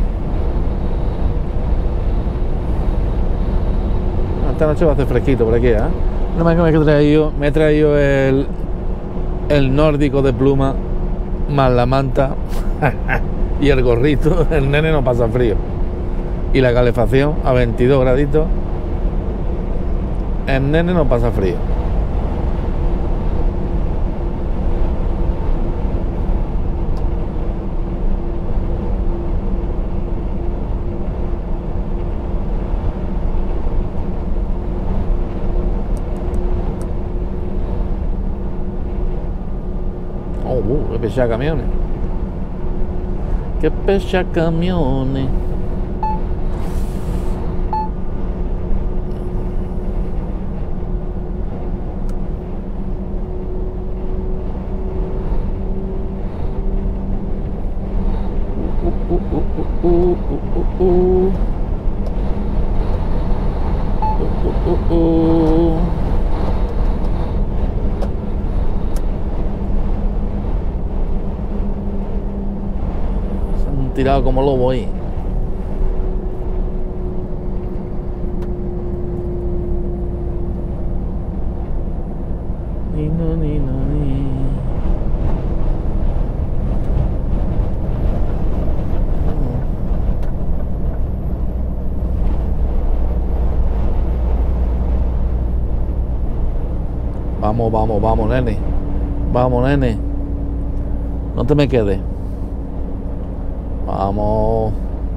Esta noche va a hacer fresquito por aquí, ¿eh? No me he traído el nórdico de pluma más la manta y el gorrito. El nene no pasa frío. Y la calefacción a 22 graditos. El nene no pasa frío. Qué pesa camiones. Qué pesa camiones. Tirado como lobo ahí. Vamos, vamos, vamos, nene. Vamos, nene. No te me quedes. Vamos.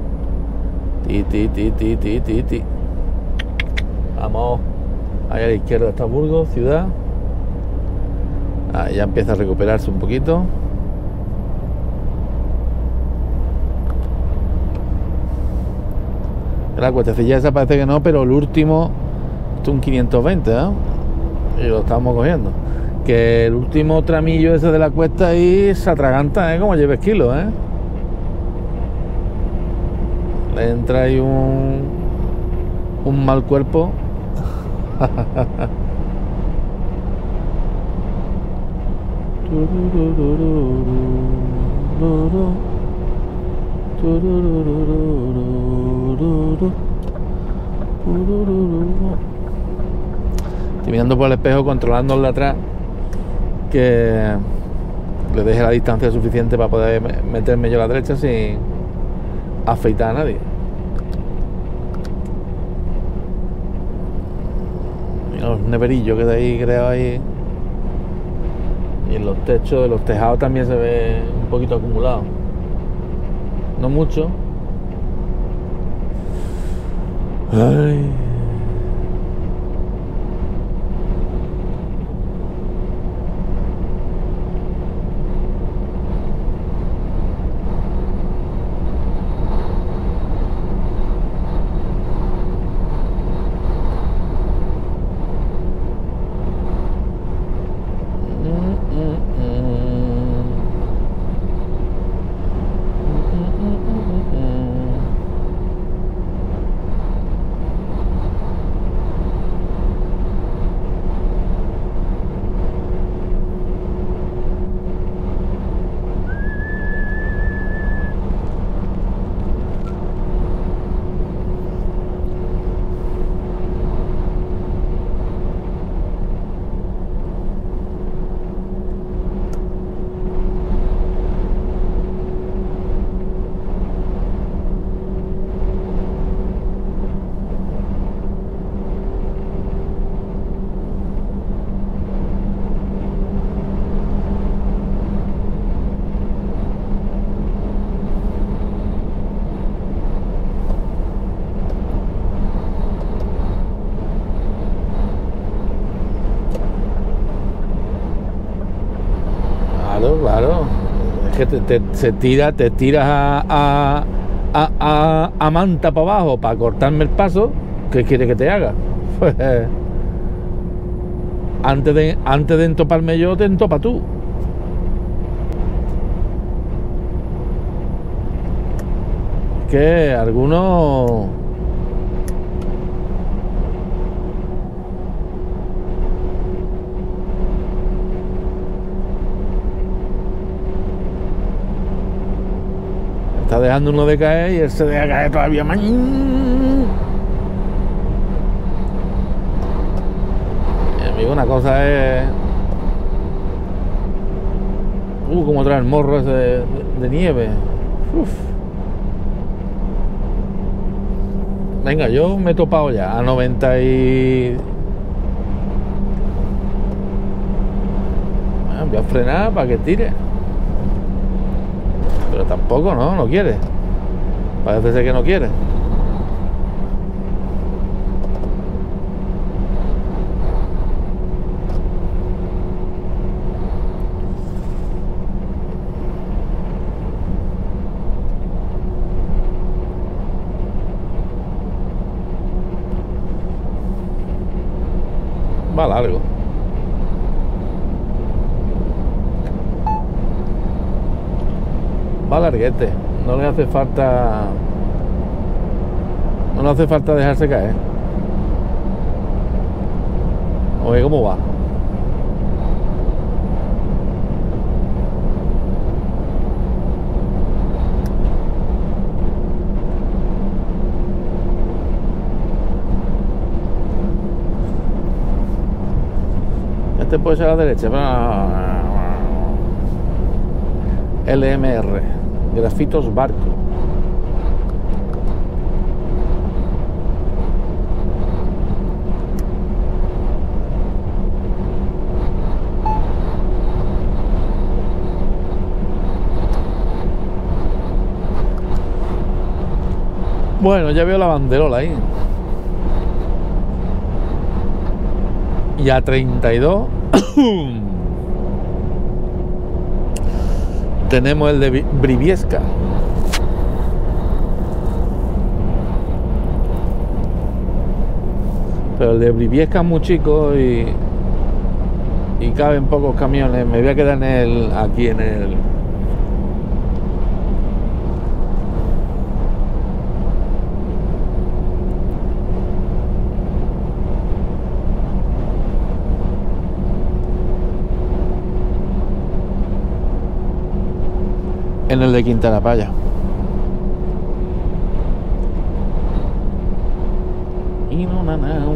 Ti. Vamos. Ahí a la izquierda está Burgos, ciudad. Ya empieza a recuperarse un poquito. La cuestecilla esa parece que no, pero el último es un 520, ¿eh? Y lo estamos cogiendo. Que el último tramillo ese de la cuesta ahí se atraganta, ¿eh? Como lleves kilos, ¿eh? Le entra ahí un mal cuerpo. Estoy mirando por el espejo, controlando el de atrás, que le deje la distancia suficiente para poder meterme yo a la derecha sin afeitar a nadie. Mira los neverillos que de ahí creo ahí. Y en los techos de los tejados también se ve un poquito acumulado. No mucho. Ay. Claro, es que te tiras a manta para abajo para cortarme el paso. ¿Qué quiere que te haga? Pues antes de entoparme yo, te entopa tú. Es que algunos... está dejando uno de caer y él se deja caer todavía más. Amigo, una cosa es... como trae el morro ese de nieve. Uf. Venga, yo me he topado ya a 90 y... voy a frenar para que tire. Pero tampoco, no quiere. Parece ser que no quiere. Va largo. Va larguete. No le hace falta dejarse caer. Oye, ¿cómo va? Este puede ser a la derecha, LMR, Grafitos Barco. Bueno, ya veo la banderola ahí. Y a 32 tenemos el de Briviesca. Pero el de Briviesca es muy chico y caben pocos camiones. Me voy a quedar aquí en el de Quintana Paya. Y no, no, no.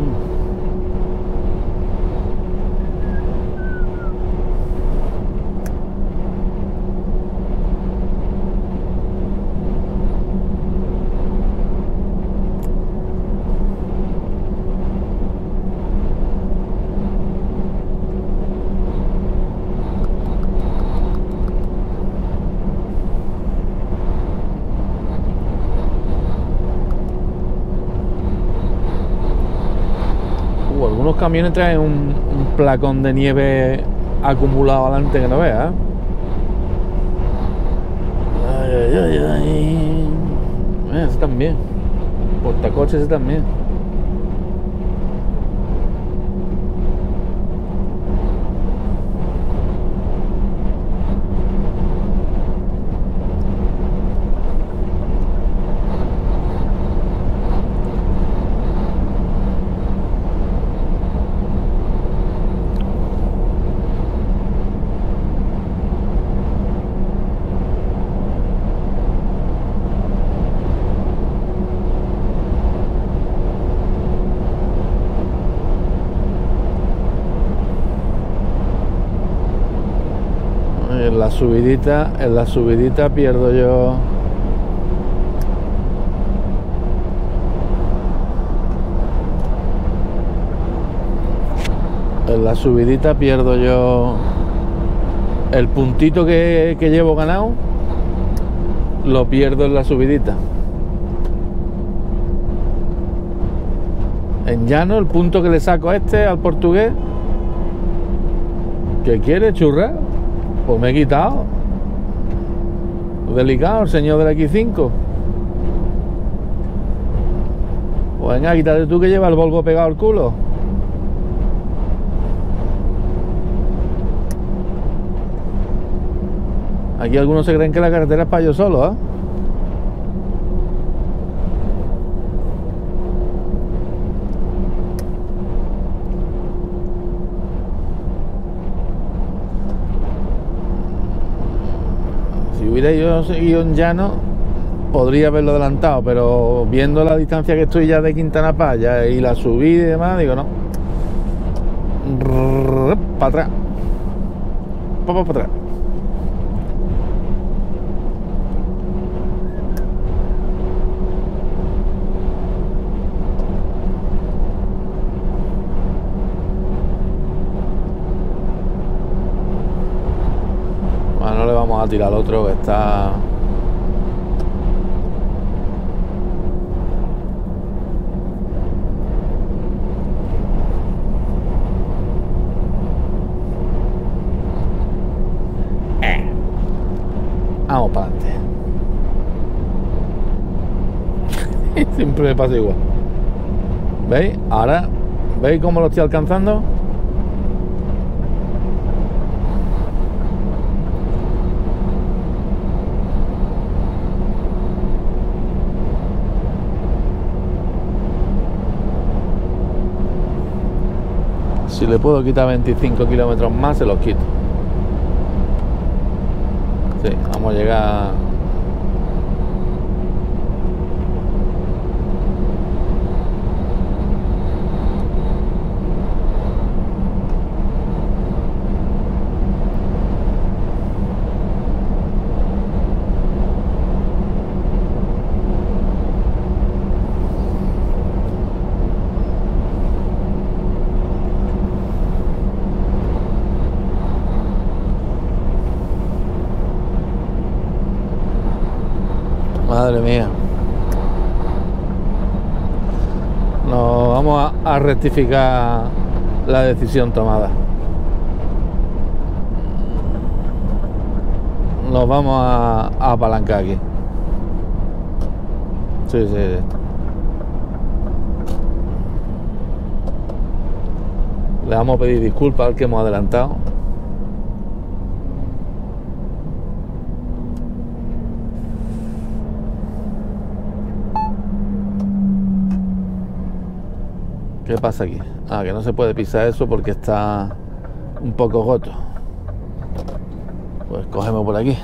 Algunos camiones traen un placón de nieve acumulado adelante que no veas. Ay, ay, ay, ay. Ese también. Portacoches ese también. En la subidita pierdo yo. En la subidita pierdo yo el puntito que llevo ganado, lo pierdo en la subidita. En llano, el punto que le saco a al portugués, ¿qué quiere, churra? Pues me he quitado. Delicado el señor del X5. Pues venga, quítate tú que lleva el Volvo pegado al culo. Aquí algunos se creen que la carretera es para yo solo, ¿eh? Si hubiera yo seguido en llano, podría haberlo adelantado, pero viendo la distancia que estoy ya de Quintana Paya y la subida y demás, digo no. Para atrás. Para atrás. No le vamos a tirar al otro que está. Vamos para adelante. Siempre me pasa igual. ¿Veis? Ahora, ¿veis cómo lo estoy alcanzando? Si le puedo quitar 25 kilómetros más, se los quito. Sí, vamos a llegar. Madre mía. vamos a rectificar la decisión tomada. Nos vamos a apalancar aquí. Sí. Le vamos a pedir disculpas al que hemos adelantado. ¿Qué pasa aquí? Ah, que no se puede pisar eso porque está un poco roto. Pues cogemos por aquí.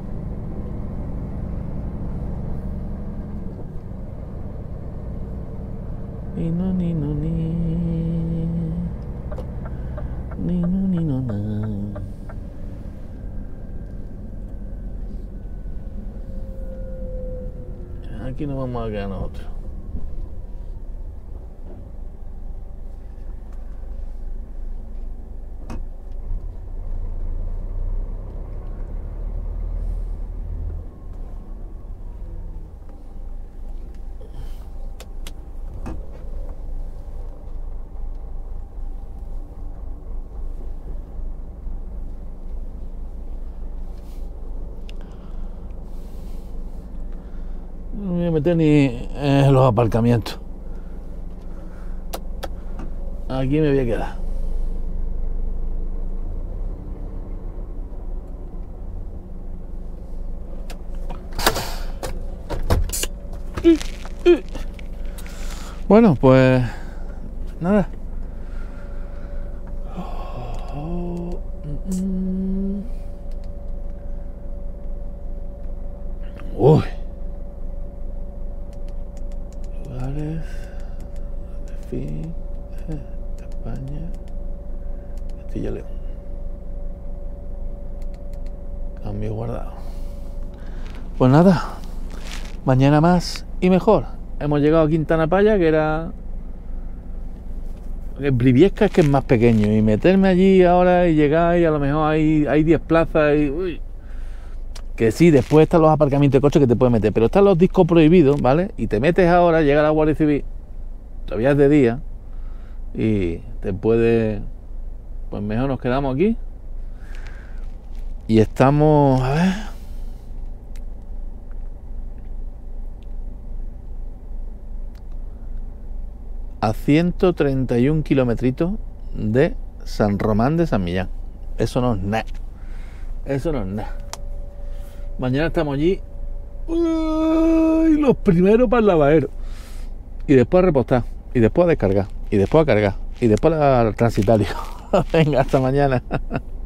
Aquí nos vamos a quedar nosotros. No me voy a meter ni en los aparcamientos. Aquí me voy a quedar. Bueno, pues nada. Uy. Lugares de fin de España, Castilla y León. Cambio guardado. Pues nada, mañana más y mejor. Hemos llegado a Quintana Paya, que era... Briviesca es que es más pequeño, y meterme allí ahora y llegar y a lo mejor hay 10 plazas y... Uy. Que sí, después están los aparcamientos de coches que te puedes meter, pero están los discos prohibidos, ¿vale? Y te metes ahora, llega la Guardia Civil, todavía es de día, y te puede... Pues mejor nos quedamos aquí. Y estamos... A ver... a 131 kilometritos de San Román de San Millán. Eso no es nada. Eso no es nada. Mañana estamos allí. Uy, los primeros para el lavadero. Y después a repostar. Y después a descargar. Y después a cargar. Y después al transitario. Venga, hasta mañana.